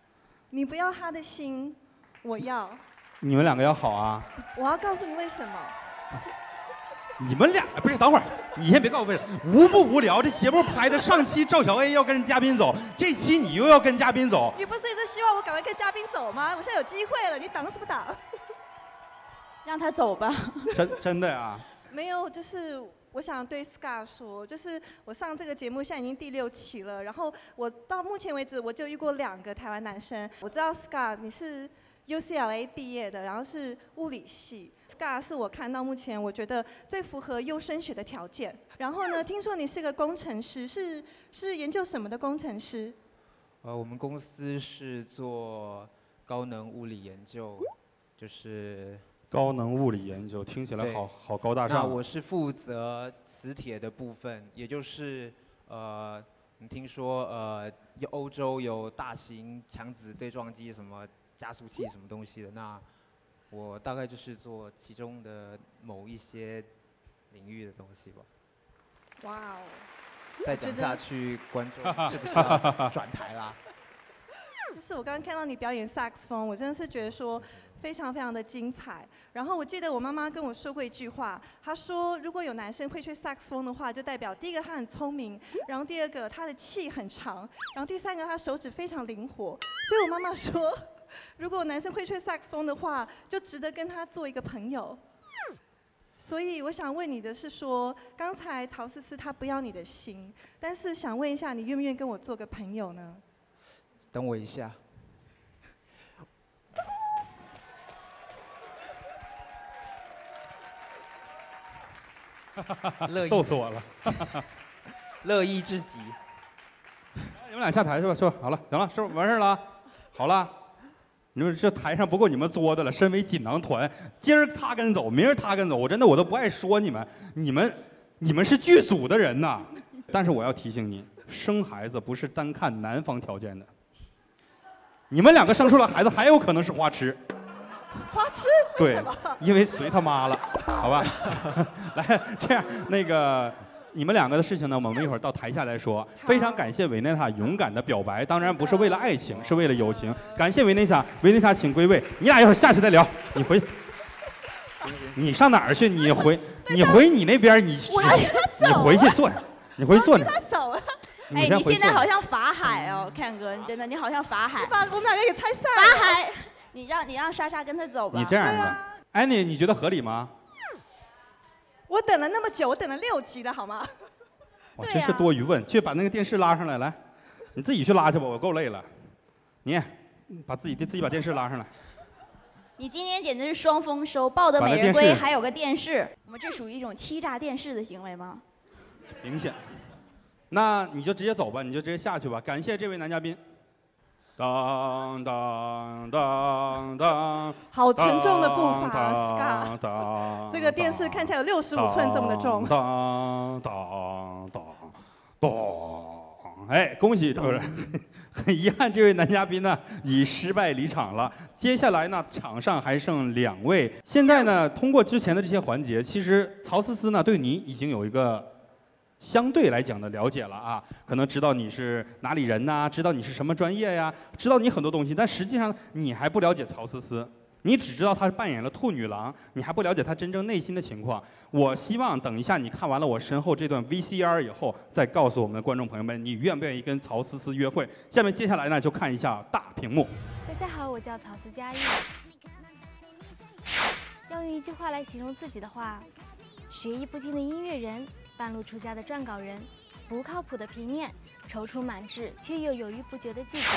你不要他的心，我要。 你们两个要好啊！ 我要告诉你为什么。 你们俩不是？等会儿，你先别告诉我为什么，无不无聊？这节目拍的，上期赵小 A 要跟嘉宾走，这期你又要跟嘉宾走。 你不是一直希望我赶快跟嘉宾走吗？我现在有机会了，你挡什么挡？ 让他走吧。 真真的呀？ 没有，就是我想对 Scar 说，就是我上这个节目现在已经第六期了，然后我到目前为止我就遇过两个台湾男生。我知道 Scar 你是 U C L A 毕业的，然后是物理系。Scar 是我看到目前我觉得最符合优生学的条件。然后呢，听说你是个工程师，是是研究什么的工程师？ 呃，我们公司是做高能物理研究，就是。 高能物理研究听起来好好高大上。 那我是负责磁铁的部分，也就是呃，你听说呃，欧洲有大型强子对撞机、什么加速器什么东西的，那我大概就是做其中的某一些领域的东西吧。 哇哦！ 再讲下去，观众是不是要转台啦？ 就是我刚刚看到你表演萨克斯风，我真的是觉得说。非常非常的精彩。然后我记得我妈妈跟我说过一句话，她说如果有男生会吹萨克斯风的话，就代表第一个他很聪明，然后第二个他的气很长，然后第三个他手指非常灵活。所以我妈妈说，如果男生会吹萨克斯风的话，就值得跟他做一个朋友。所以我想问你的是说，刚才曹思思她不要你的心，但是想问一下，你愿不愿意跟我做个朋友呢？ 等我一下。 逗死我了， 乐意至极。 你们俩下台是吧？是吧？好了，行了，是不是完事儿了？好了，你说这台上不够你们作的了。身为锦囊团，今儿他跟走，明儿他跟走，我真的我都不爱说你们，你们你们是剧组的人呐。但是我要提醒你，生孩子不是单看男方条件的，你们两个生出来孩子还有可能是花痴。 花痴？ 对，因为随他妈了，好吧？来，这样那个你们两个的事情呢，我们一会儿到台下来说。非常感谢维内塔勇敢的表白，当然不是为了爱情，是为了友情。感谢维内塔，维内塔请归位。你俩一会儿下去再聊，你回。你上哪儿去？你回，你回你那边，你你回去坐，你回去坐着。 他走了。 哎，你现在好像法海哦，看哥，你真的，你好像法海。 把我们两个给拆散。 法海。你让你让莎莎跟他走吧。 你这样的，安妮，你觉得合理吗？ 我等了那么久，我等了六集了，好吗？ 我真是多余问，去把那个电视拉上来，来，你自己去拉去吧，我够累了。你把自己自己把电视拉上来。 你今天简直是双丰收，抱得美人归，还有个电视。我们这属于一种欺诈电视的行为吗？ 明显。那你就直接走吧，你就直接下去吧。感谢这位男嘉宾。当当当当， 好沉重的步伐 ，Scar。这个电视看起来有六十五寸这么的重。 当当当当，哎，恭喜，不是，很遗憾，这位男嘉宾呢以失败离场了。接下来呢，场上还剩两位。现在呢，通过之前的这些环节，其实曹思思呢对你已经有一个。相对来讲的了解了啊，可能知道你是哪里人呐、啊，知道你是什么专业呀、啊，知道你很多东西，但实际上你还不了解曹思思，你只知道她扮演了兔女郎，你还不了解她真正内心的情况。我希望等一下你看完了我身后这段 V C R 以后，再告诉我们的观众朋友们，你愿不愿意跟曹思思约会。下面接下来呢，就看一下大屏幕。 大家好，我叫曹思嘉艺。要用一句话来形容自己的话，学艺不精的音乐人。半路出家的撰稿人，不靠谱的平面，踌躇满志却又犹豫不决的记者。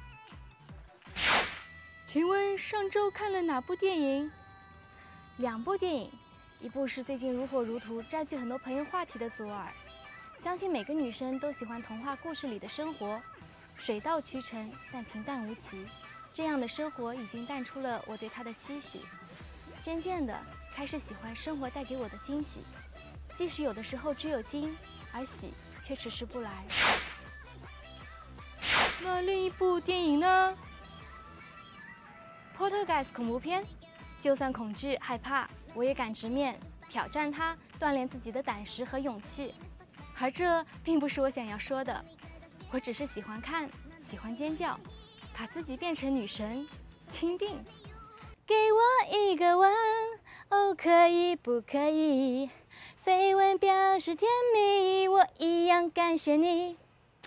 请问上周看了哪部电影？两部电影，一部是最近如火如荼、占据很多朋友话题的《左耳》，相信每个女生都喜欢童话故事里的生活，水到渠成但平淡无奇。这样的生活已经淡出了我对它的期许，渐渐的开始喜欢生活带给我的惊喜。即使有的时候只有惊，而喜却迟迟不来。那另一部电影呢？《Poltergeist》恐怖片，就算恐惧害怕，我也敢直面挑战它，锻炼自己的胆识和勇气。而这并不是我想要说的，我只是喜欢看，喜欢尖叫， 把自己变成女神，钦定。给我一个吻，哦，可以不可以？绯闻表示甜蜜，我一样感谢你。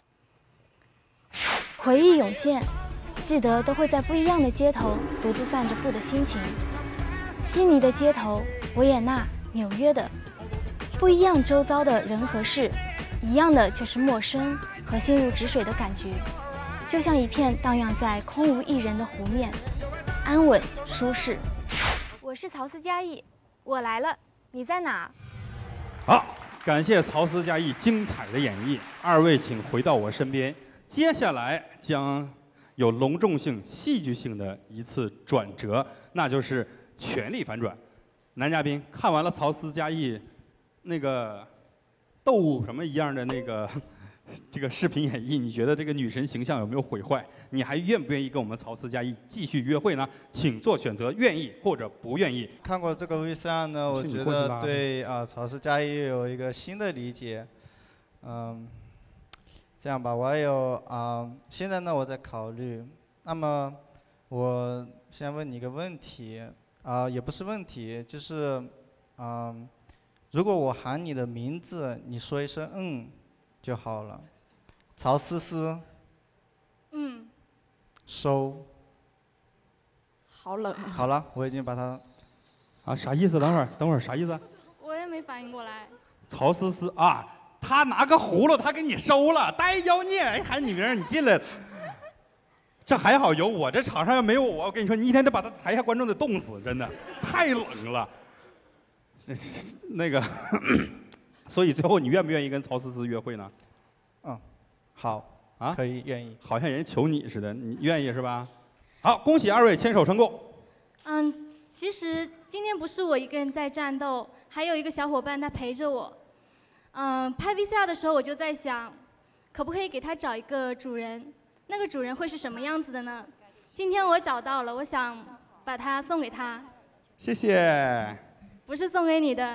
回忆涌现，记得都会在不一样的街头独自散着步的心情。悉尼的街头，维也纳、纽约的，不一样周遭的人和事，一样的却是陌生和心如止水的感觉，就像一片荡漾在空无一人的湖面。安稳舒适。我是曹思嘉艺，我来了，你在哪？ 好，感谢曹思嘉艺精彩的演绎，二位请回到我身边。接下来将有隆重性、戏剧性的一次转折，那就是权力反转。男嘉宾看完了曹思嘉艺那个斗什么一样的那个。这个视频演绎，你觉得这个女神形象有没有毁坏？你还愿不愿意跟我们曹思嘉艺继续约会呢？请做选择，愿意或者不愿意。 看过这个 V C R 呢，我觉得对啊、呃、曹思嘉艺有一个新的理解。嗯，这样吧，我有啊、呃，现在呢我在考虑。那么我先问你一个问题啊、呃，也不是问题，就是嗯、呃，如果我喊你的名字，你说一声嗯。就好了，曹思思。 嗯。 收。 好冷啊。 好了，我已经把它。 啊，啥意思？等会儿，等会儿，啥意思？ 我也没反应过来。 曹思思啊，他拿个葫芦，他给你收了，呆妖孽！哎，喊你名儿，你进来了。这还好有我，这场上要没有我，我跟你说，你一天得把他台下观众得冻死，真的太冷了。那个。所以最后你愿不愿意跟曹思思约会呢？ 嗯，好啊， 可以，愿意。 好像人求你似的，你愿意是吧？好，恭喜二位牵手成功。 嗯，其实今天不是我一个人在战斗，还有一个小伙伴他陪着我。嗯，拍 V C R 的时候我就在想，可不可以给他找一个主人？那个主人会是什么样子的呢？今天我找到了，我想把它送给他。 谢谢。 不是送给你的。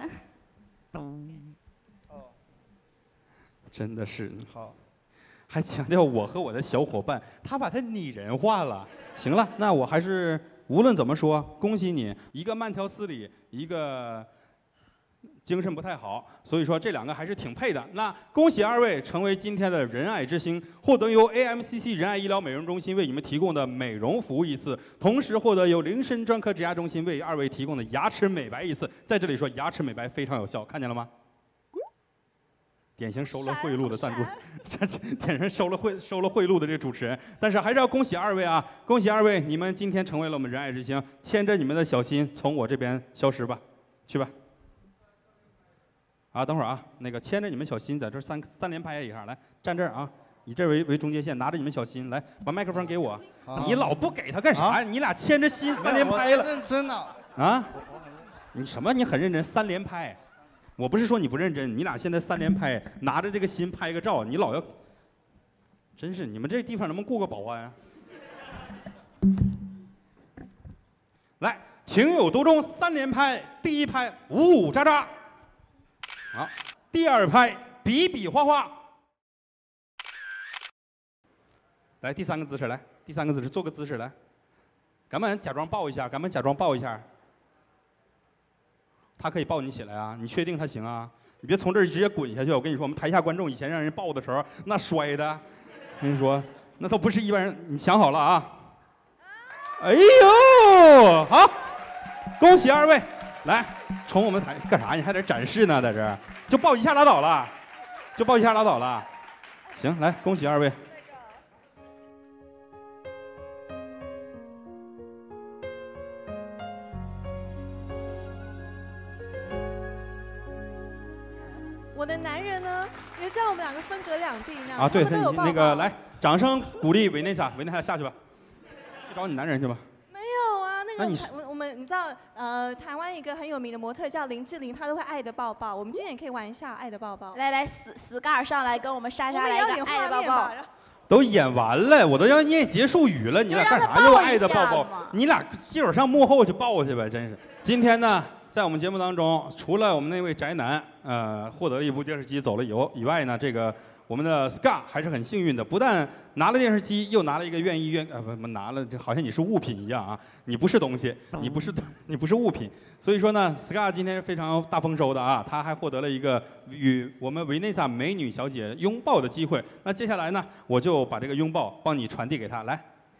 真的是好， 还强调我和我的小伙伴，他把他拟人化了。行了，那我还是无论怎么说，恭喜你，一个慢条斯理，一个精神不太好，所以说这两个还是挺配的。那恭喜二位成为今天的仁爱之星，获得由 A M C C 仁爱医疗美容中心为你们提供的美容服务一次，同时获得由林森专科植牙中心为二位提供的牙齿美白一次。在这里说，牙齿美白非常有效，看见了吗？典型收了贿赂的赞助，这典型收了贿收了贿赂的这个主持人。但是还是要恭喜二位啊！恭喜二位，你们今天成为了我们仁爱之星，牵着你们的小心从我这边消失吧，去吧。啊，等会儿啊，那个牵着你们小心，在这三三连拍一下，来站这儿啊，以这为为中间线，拿着你们小心，来把麦克风给我。你老不给他干啥呀？你俩牵着心三连拍了。 认真的。 啊？你什么？你很认真，三连拍。我不是说你不认真，你俩现在三连拍，拿着这个心拍个照，你老要，真是你们这地方能不能雇个保安啊？来，情有独钟，三连拍，第一拍呜呜喳喳，好，第二拍比比划划，来第三个姿势，来第三个姿势，做个姿势来，敢不敢假装抱一下？敢不敢假装抱一下？他可以抱你起来啊！你确定他行啊？你别从这儿直接滚下去！我跟你说，我们台下观众以前让人抱的时候，那摔的，跟你说，那都不是一般人。你想好了啊？哎呦，好，恭喜二位！来，从我们台干啥？你还得展示呢，在这儿就抱一下拉倒了，就抱一下拉倒了。行，来，恭喜二位。 我的男人呢，也叫我们两个分隔两地那样。 啊，对， 他们都有抱抱那个来，掌声鼓励维内莎，维内莎下去吧，去找你男人去吧。 没有啊，那那你个台我我们你知道，呃，台湾一个很有名的模特叫林志玲，她都会爱的抱抱。我们今天也可以玩一下爱的抱抱。 来来，死死盖儿上来跟我们莎莎我们来一个也要演爱的抱抱画面吧。。 都演完了，我都要念结束语了，你俩干啥又爱的抱抱？你俩一会儿上幕后去抱去呗，真是。今天呢，在我们节目当中，除了我们那位宅男，呃，获得了一部电视机走了以后以外呢，这个我们的 Scar 还是很幸运的，不但拿了电视机，又拿了一个愿意愿呃不不拿了，就好像你是物品一样啊！你不是东西，你不是你不是物品。所以说呢 ，Scar 今天是非常大丰收的啊，他还获得了一个与我们维内萨美女小姐拥抱的机会。那接下来呢，我就把这个拥抱帮你传递给她，来。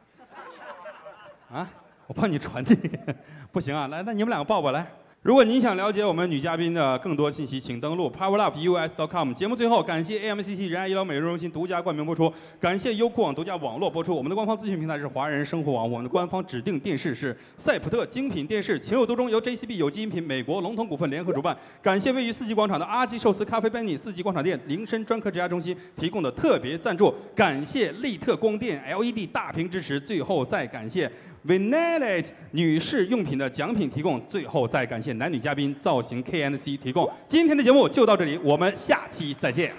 啊，我帮你传递，不行啊，来，那你们两个抱抱来。如果您想了解我们女嘉宾的更多信息，请登录 power love u s dot com。节目最后，感谢 A M C C 仁爱医疗美容中心独家冠名播出，感谢优酷网独家网络播出。我们的官方资讯平台是华人生活网，我们的官方指定电视是赛普特精品电视。情有独钟由 J C B 有机饮品美国龙腾股份联合主办，感谢位于四季广场的阿基寿司咖啡 Benny 四季广场店林森专科职涯中心提供的特别赞助，感谢利特光电 L E D 大屏支持，最后再感谢 Vinalite 女士用品的奖品提供，最后再感谢男女嘉宾造型 K N C 提供。今天的节目就到这里，我们下期再见。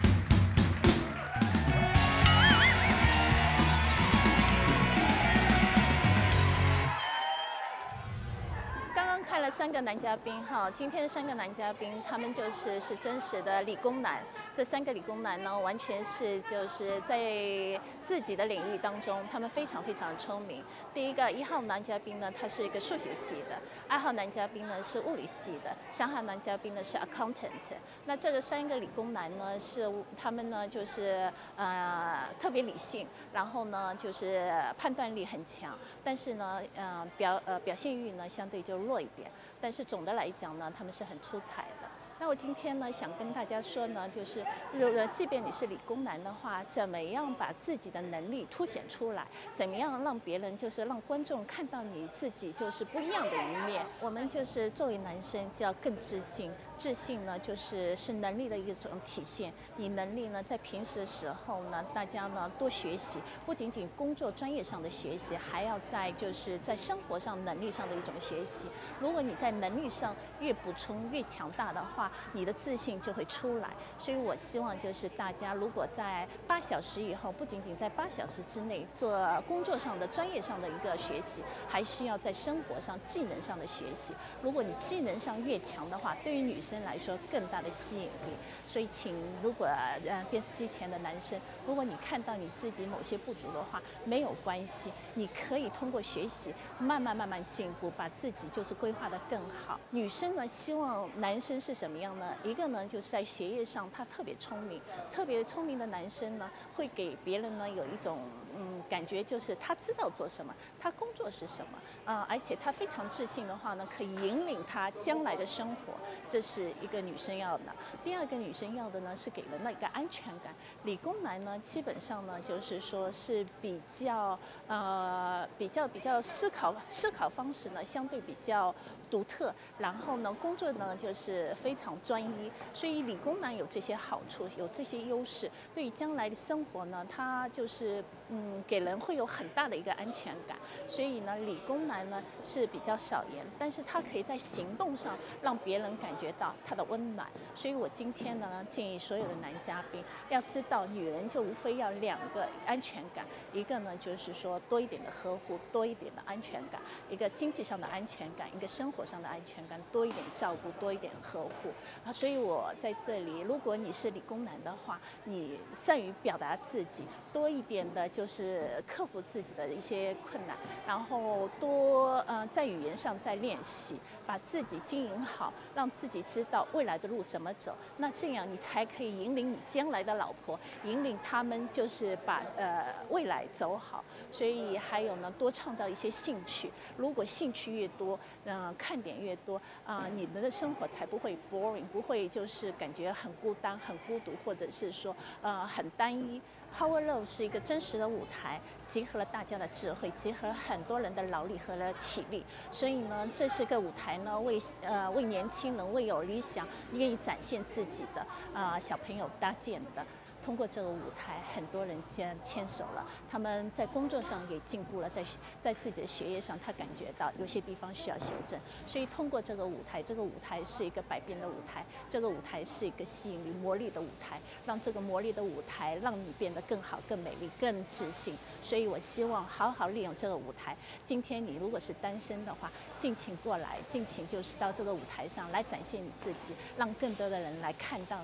三个男嘉宾哈，今天三个男嘉宾，他们就是是真实的理工男。这三个理工男呢，完全是就是在自己的领域当中，他们非常非常聪明。第一个一号男嘉宾呢，他是一个数学系的；二号男嘉宾呢是物理系的；三号男嘉宾呢是 accountant。那这个三个理工男呢，是他们呢就是呃特别理性，然后呢就是判断力很强，但是呢呃表呃表现欲呢相对就弱一点。但是总的来讲呢，他们是很出彩的。那我今天呢，想跟大家说呢，就是，呃，即便你是理工男的话，怎么样把自己的能力凸显出来？怎么样让别人就是让观众看到你自己就是不一样的一面？我们就是作为男生就要更自信，自信呢就是是能力的一种体现。你能力呢，在平时的时候呢，大家呢多学习，不仅仅工作专业上的学习，还要在就是在生活上能力上的一种学习。如果你在能力上越补充越强大的话，你的自信就会出来。所以我希望就是大家如果在八小时以后，不仅仅在八小时之内做工作上的专业上的一个学习，还需要在生活上技能上的学习。如果你技能上越强的话，对于女生来说更大的吸引力。所以请如果呃电视机前的男生，如果你看到你自己某些不足的话，没有关系，你可以通过学习慢慢慢慢进步，把自己就是规划得更好。女生呢，希望男生是什么样呢？一个呢，就是在学业上他特别聪明，特别聪明的男生呢，会给别人呢有一种嗯感觉，就是他知道做什么，他工作是什么，呃，而且他非常自信的话呢，可以引领他将来的生活，这是一个女生要的。第二个女生要的呢，是给人的一个安全感。理工男呢，基本上呢，就是说是比较呃比较比较思考思考方式呢，相对比较独特，然后呢，工作呢就是非常专一，所以理工男有这些好处，有这些优势，对于将来的生活呢，他就是嗯给人会有很大的一个安全感。所以呢，理工男呢是比较少言，但是他可以在行动上让别人感觉到他的温暖。所以我今天呢建议所有的男嘉宾要知道，女人就无非要两个安全感，一个呢就是说多一点的呵护，多一点的安全感，一个经济上的安全感，一个生活上的安全感，多一点照顾，多一点呵护啊。所以我在这里，如果你是理工男的话，你善于表达自己，多一点的就是克服自己的一些困难，然后多呃在语言上再练习，把自己经营好，让自己知道未来的路怎么走。那这样你才可以引领你将来的老婆，引领他们就是把呃未来走好。所以还有呢，多创造一些兴趣。如果兴趣越多，嗯、呃，看点越多啊、呃，你们的生活才不会 boring， 不会就是感觉很孤单、很孤独，或者是说呃很单一。Power Love 是一个真实的舞台，集合了大家的智慧，结合了很多人的劳力和了体力，所以呢，这是个舞台呢，为呃为年轻人、为有理想、愿意展现自己的啊、呃、小朋友搭建的。通过这个舞台，很多人牵牵手了，他们在工作上也进步了，在在自己的学业上，他感觉到有些地方需要修正，所以通过这个舞台，这个舞台是一个百变的舞台，这个舞台是一个吸引力、魔力的舞台，让这个魔力的舞台让你变得更好、更美丽、更自信。所以我希望好好利用这个舞台。今天你如果是单身的话，尽情过来，尽情就是到这个舞台上来展现你自己，让更多的人来看到你。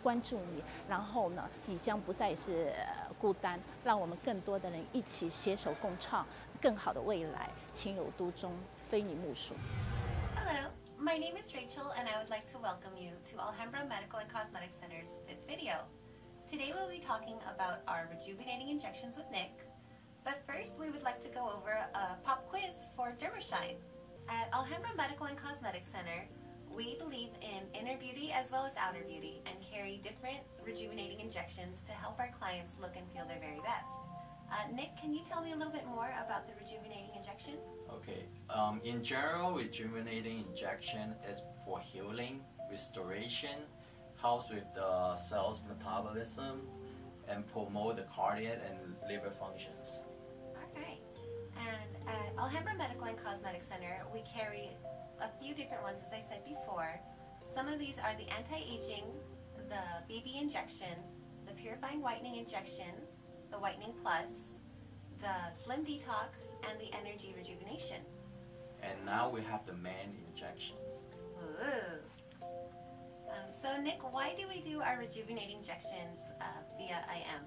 关注你，然后呢，你将不再是孤单，让我们更多的人一起携手共创更好的未来。情有独钟，非你莫属。 Hello, my name is Rachel, and I would like to welcome you to Alhambra Medical and Cosmetic Center's fifth video. Today we'll be talking about our rejuvenating injections with Nick. But first, we would like to go over a pop quiz for Dermashine. At Alhambra Medical and Cosmetic Center, we believe in inner beauty as well as outer beauty and carry different rejuvenating injections to help our clients look and feel their very best. Uh, Nick, can you tell me a little bit more about the rejuvenating injection? Okay, um, in general, rejuvenating injection is for healing, restoration, helps with the cell's metabolism, and promote the cardiac and liver functions. Alright, and at Alhambra Medical and Cosmetic Center, we carry a few different ones, as I said before. Some of these are the anti-aging, the B B injection, the purifying whitening injection, the whitening plus, the slim detox, and the energy rejuvenation. And now we have the main injections. Ooh. Um, so Nick, why do we do our rejuvenating injections uh, via I M?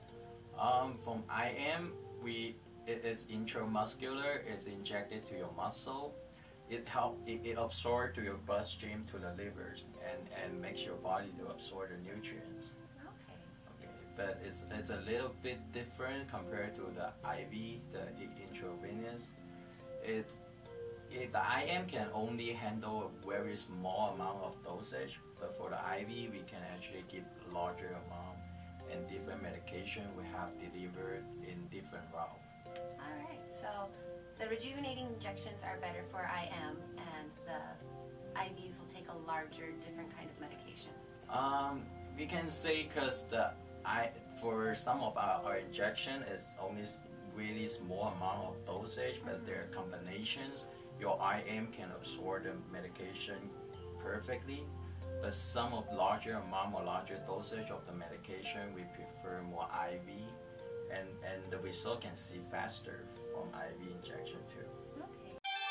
Um, from I M, we it, it's intramuscular. It's injected to your muscle. It help it, it absorbs to your bloodstream to the livers and and makes your body to absorb the nutrients. Okay. Okay, but it's it's a little bit different compared to the I V, the intravenous. It it the I M can only handle a very small amount of dosage, but for the I V we can actually give larger amount, and different medication we have delivered in different route. All right, so the rejuvenating injections are better for I M, and the I Vs will take a larger, different kind of medication. Um, we can say because the I for some of our, our injection is only really small amount of dosage, but their combinations, your I M can absorb the medication perfectly. But some of larger amount or larger dosage of the medication, we prefer more I V, and and the result can see faster from I V injection too. Okay.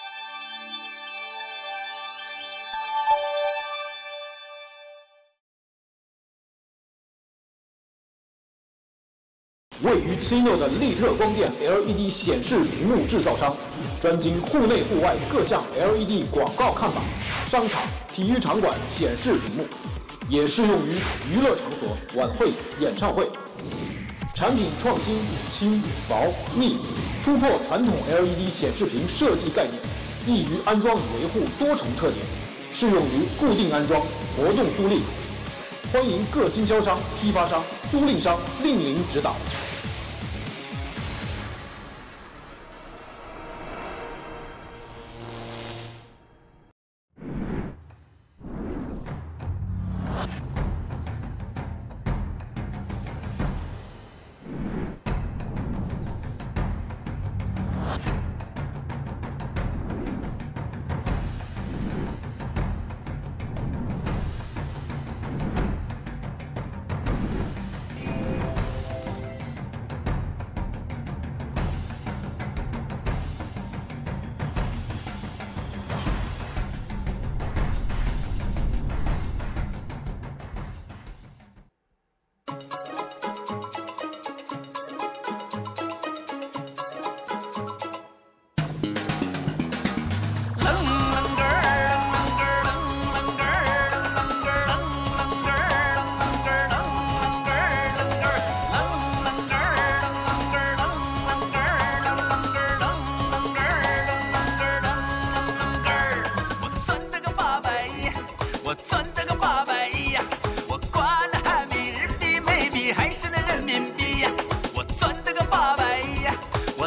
位于 Chino 的利特光电 L E D 显示屏幕制造商，专精户内户外各项 L E D 广告看板、商场、体育场馆显示屏幕，也适用于娱乐场所、晚会、演唱会。产品创新、轻、薄、密，突破传统 L E D 显示屏设计概念，易于安装与维护多重特点，适用于固定安装、活动租赁。欢迎各经销商、批发商、租赁商莅临指导。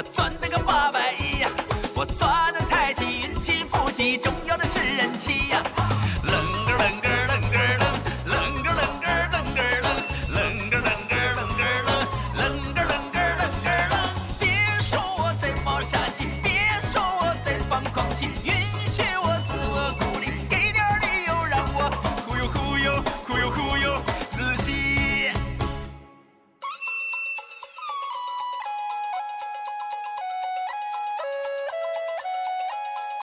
我算的财气、运气、福气，重要的是人气呀。